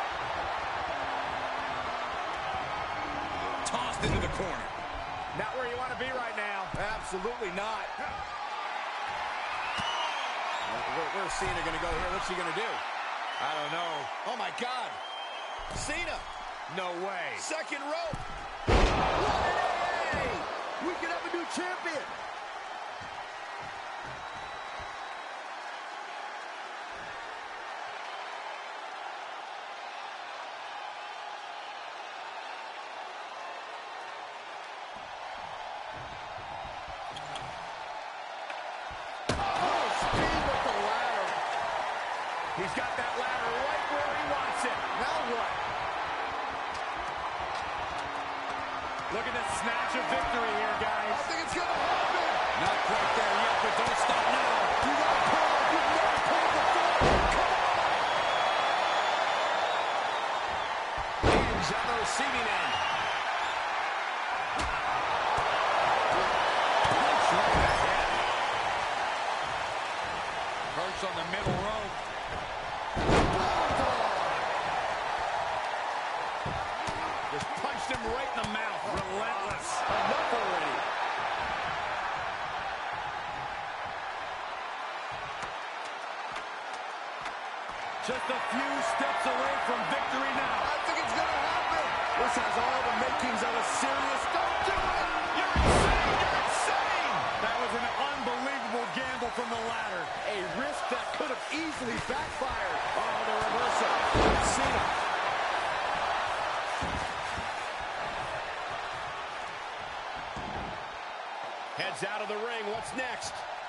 Tossed into the corner. Not where you want to be right now. Absolutely not. Where, where's Cena going to go here? What's he going to do? I don't know. Oh, my God. Cena. No way. Second rope. What an A A. We could have a new champion. He's got that ladder right where he wants it. Now what? Looking to snatch a victory here, guys. I think it's gonna happen. Not quite there yet, but don't stop now. You gotta pull it. You've never pulled before. Come on. Hands on the receiving end. Punch right in the head. Perch on the middle rope. Just punched him right in the mouth. Relentless. Enough already. Just a few steps away from victory now. I think it's gonna happen. This has all the makings of a serious. Don't do it. You're insane. You're insane. That was an unbelievable gamble from the ladder. A risk that could have easily backfired. Oh, the reversal. Cena. Heads out of the ring. What's next?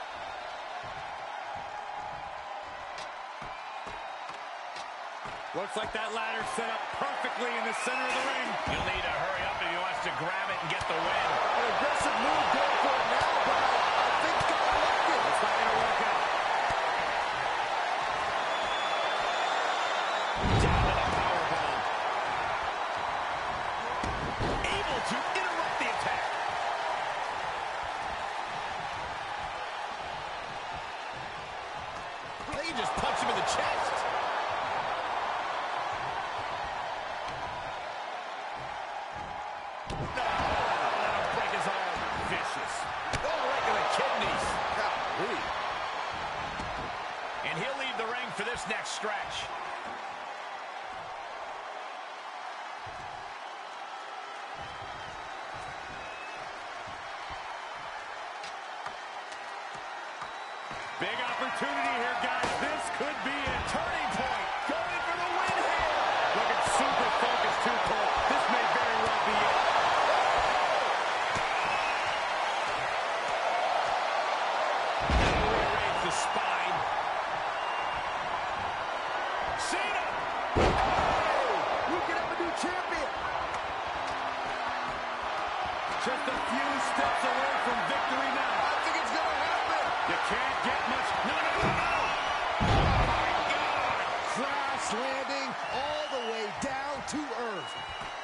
Looks like that ladder's set up perfectly in the center of the ring. He'll need to hurry up if he wants to grab it and get the win. An aggressive move going for it now, but I think it's gonna work it. It's not going to work out. Down to the powerbomb. Able to interrupt the attack. They can just punch him in the chest. And he'll leave the ring for this next stretch. Big opportunity here, guys. This could be a turning point. Going for the win here. Looking super focused, too, Cole. This may very well be it. Now rearrange the spine. Cena. Oh, we can have a new champion. Just a few steps away from victory now. I think it's gonna happen. You can't get much. No, no, no, no. Oh my God! Crash landing all the way down to earth.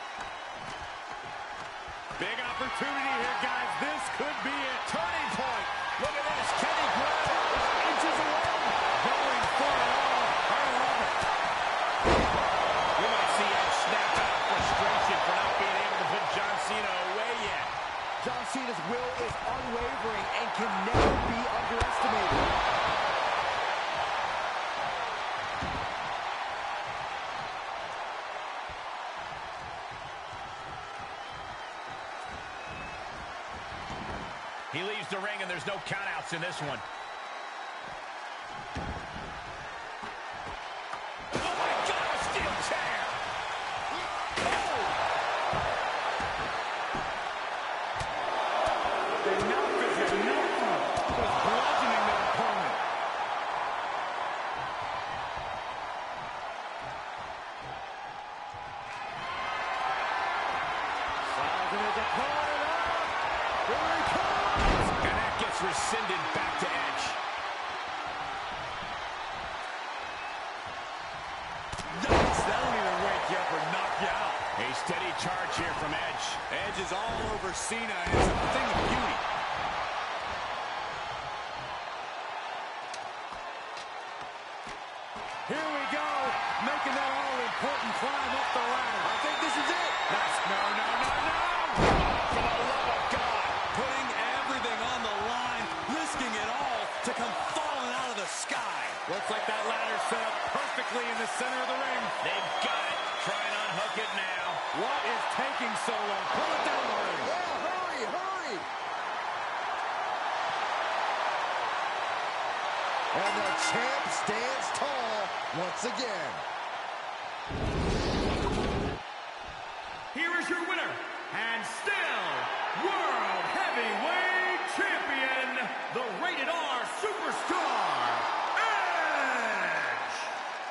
Big opportunity here, guys. This could be it. Turning point. Look at this. Can he grab it? Inches away. Going for it all. I love it. We might see Edge snap out of frustration for not being able to put John Cena away yet. John Cena's will is unwavering and can never be underestimated. He leaves the ring and there's no countouts in this one. Oh my God, a steel chair! Enough is enough. Just bludgeoning their opponent. Sizing his opponent up. Here he comes. And that gets rescinded back to Edge. Yikes, that'll either wake you up or knock you out. A steady charge here from Edge. Edge is all over Cena and it's a thing of beauty. Here we go, making that all-important climb up the ladder. I think this is it. That's no, no, no, no. For the love of God, putting everything on the line, risking it all to come falling out of the sky. Looks like that ladder's set up perfectly in the center of the ring. They've got it. Try and unhook it now. What is taking so long? Pull it down the ring. Yeah, hurry, hurry. And the champ stands tall once again. Here is your winner, and still World Heavyweight Champion, the Rated R Superstar, Edge!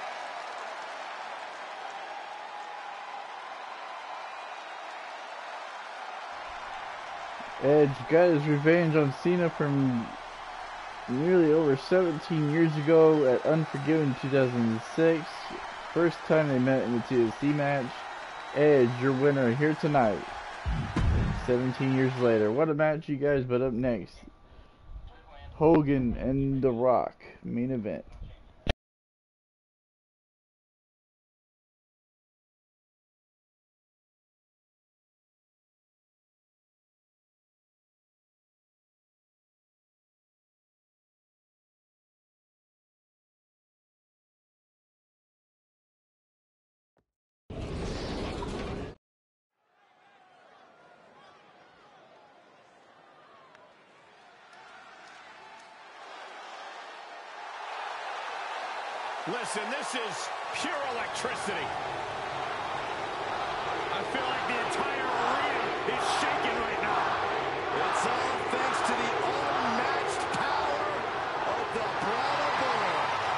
Edge got his revenge on Cena from nearly over seventeen years ago at Unforgiven two thousand six. First time they met in the T L C match. Edge, your winner here tonight. seventeen years later. What a match, you guys. But up next, Hogan and The Rock, main event. Listen, this is pure electricity. I feel like the entire arena is shaking right now. It's all thanks to the unmatched power of the Brahma Bull.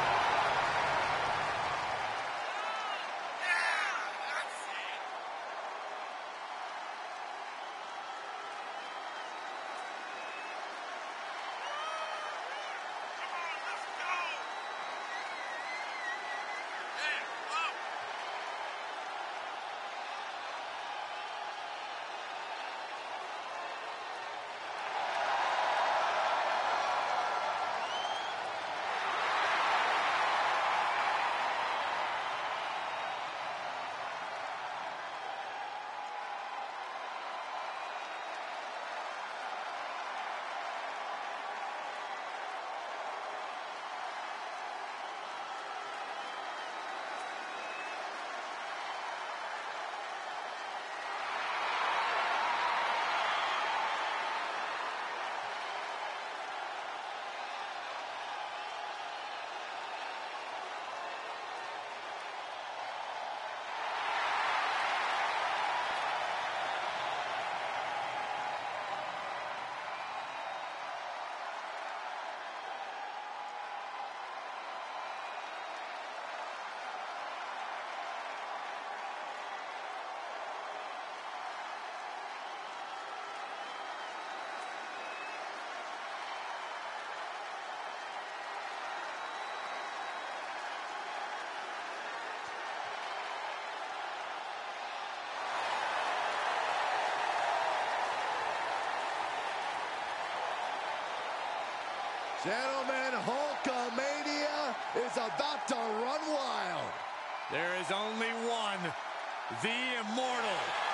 Gentlemen, Hulkamania is about to run wild. There is only one, the Immortal.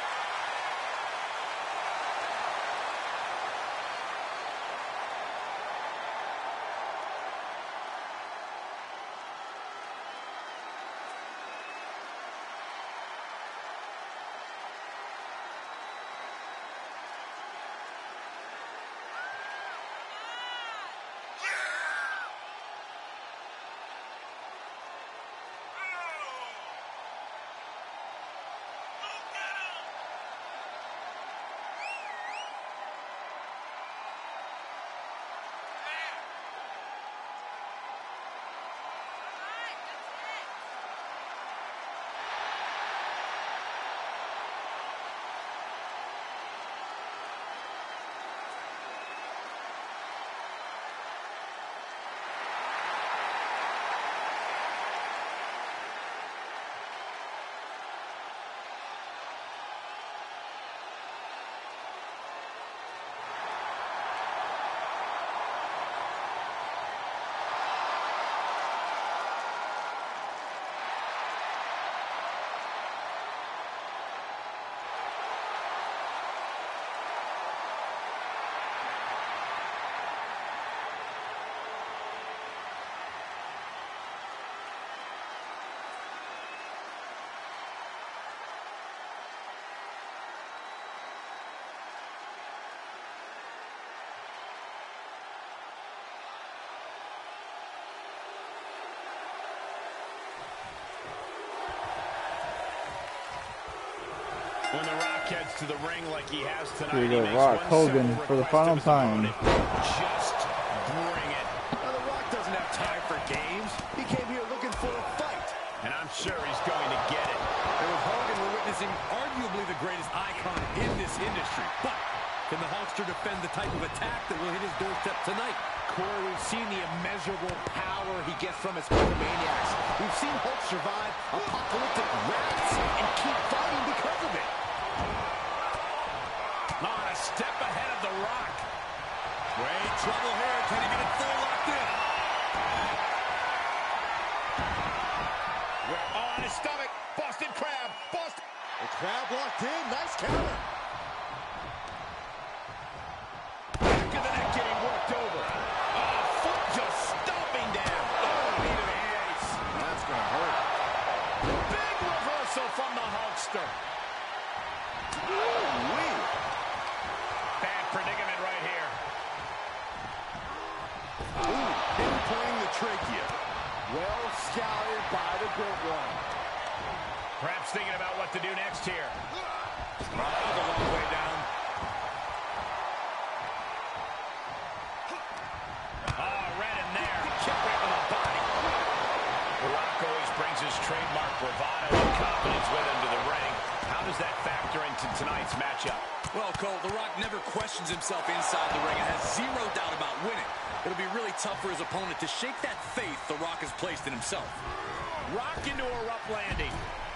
When The Rock heads to the ring like he has tonight, Here we he go, makes Rock one Hogan simple for the request final of his time. opponent. Just bring it. Now, The Rock doesn't have time for games. He came here looking for a fight. And I'm sure he's going to get it. And with Hogan, we're witnessing arguably the greatest icon in this industry. But Can the Hulkster defend the type of attack that will hit his doorstep tonight? Corey, we've seen the immeasurable power he gets from his Hulkamaniacs. We've seen Hulk survive apocalyptic rats and keep fighting because of it. On a step ahead of The Rock. Great trouble here. Can he get it full locked in? Oh, on his stomach. Boston Crab. Boston. The Crab locked in. Nice counter. Back of the neck getting worked over. Oh, foot just stomping down. Oh, knee to the ace. That's going to hurt. Big reversal from the Hulkster. Ooh-wee. Bad predicament right here. Ooh, pinpointing the trachea. Well scouted by the Great One. Perhaps thinking about what to do next here. Oh, the long way down. Oh, right in there. Kick right with the body. The Rock always brings his trademark bravado and confidence with him to the ring. How does that factor into tonight's matchup? Well, Cole, The Rock never questions himself inside the ring and has zero doubt about winning. It'll be really tough for his opponent to shake that faith The Rock has placed in himself. Rock into a rough landing.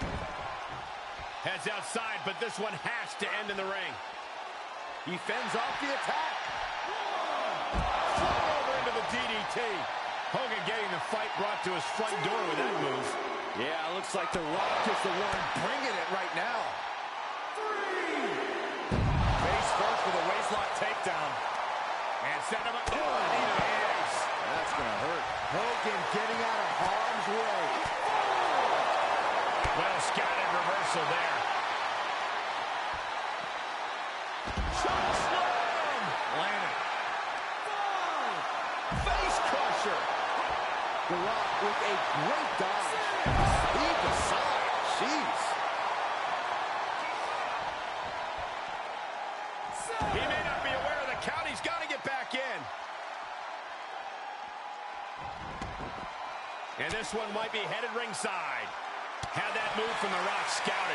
Heads outside, but this one has to end in the ring. He fends off the attack. Flung over into the D D T. Hogan getting the fight brought to his front door with that move. Yeah, looks like The Rock is the one bringing it right now. Three. Face first with a waistlock takedown. And set him up. Oh, knee to the ace. That's going to hurt. Hogan getting out of harm's way. Well scouted reversal there. Choke slam. Landed. Face crusher. The Rock with a great dodge. Lead the side. Jeez. He may not be aware of the count. He's got to get back in. And this one might be headed ringside. Had that move from The Rock scouted.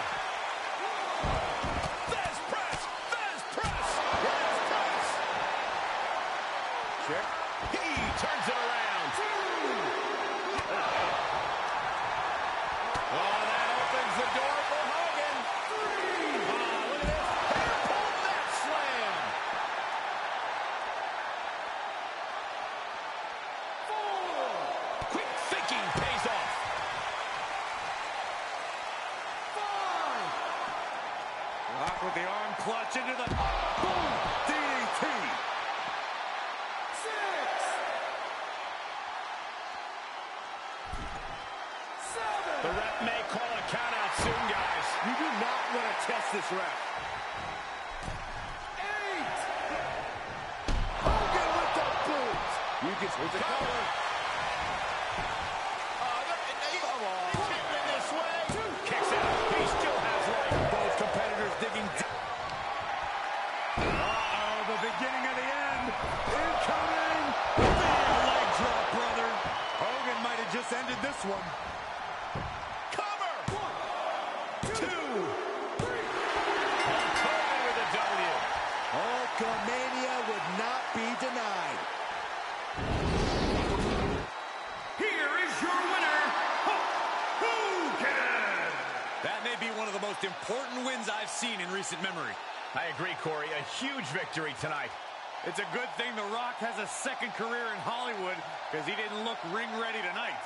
Fez press! Fez press! Fez press! Check. He turns it around. Oh, that opens the door for Hogan. Oh, look at this. Hair pull that slam. Four. Quick thinking pays off. Rock with the arm clutch into the boom, D D T. Six. Seven. The ref may call a count out soon, guys. You do not want to test this ref. Eight. Hogan with the boot. You can switch the color. Oh, come on. He can't win this way. Kicks out. He still has life. Both competitors digging deep. Uh-oh, the beginning of the end. Incoming. Big leg drop, brother. Hogan might have just ended this one. Cover. One, two, three. Hogan with a W. Hulkamania would not be denied. Here is your winner, Hulk Hogan. That may be one of the most important wins I've seen in recent memory. I agree, Corey. A huge victory tonight. It's a good thing The Rock has a second career in Hollywood because he didn't look ring ready tonight.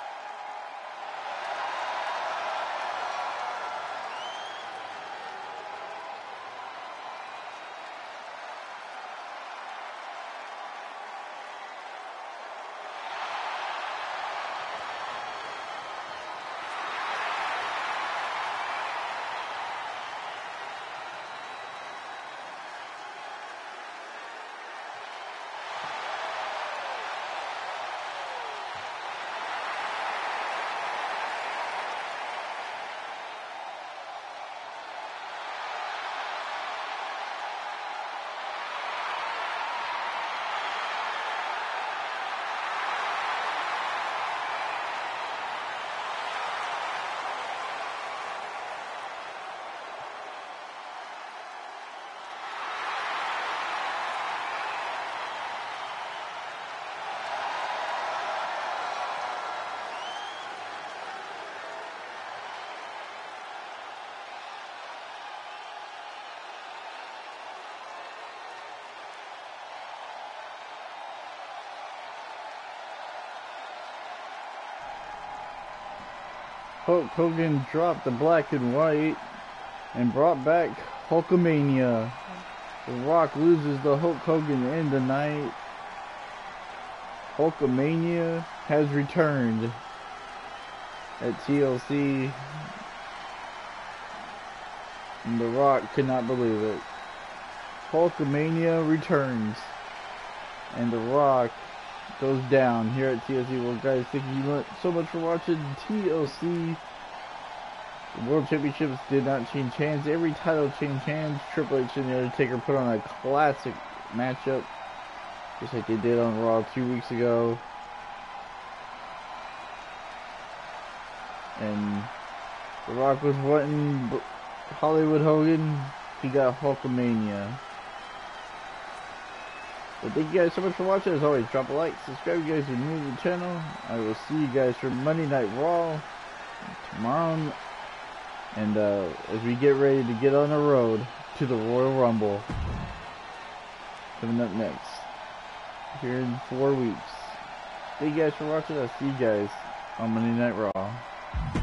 Hulk Hogan dropped the black and white and brought back Hulkamania. The Rock loses the Hulk Hogan in the night. Hulkamania has returned at T L C. And The Rock could not believe it. Hulkamania returns. And The Rock goes down here at T L C. Well, guys, thank you so much for watching T L C. The World Championships did not change hands. Every title changed hands. Triple H and The Undertaker put on a classic matchup, just like they did on Raw two weeks ago. And The Rock was wanting Hollywood Hogan. He got Hulkamania. But thank you guys so much for watching. As always, drop a like, subscribe if you guys are new to the channel. I will see you guys for Monday Night Raw tomorrow. And uh, as we get ready to get on the road to the Royal Rumble. Coming up next. Here in four weeks. Thank you guys for watching. I'll see you guys on Monday Night Raw.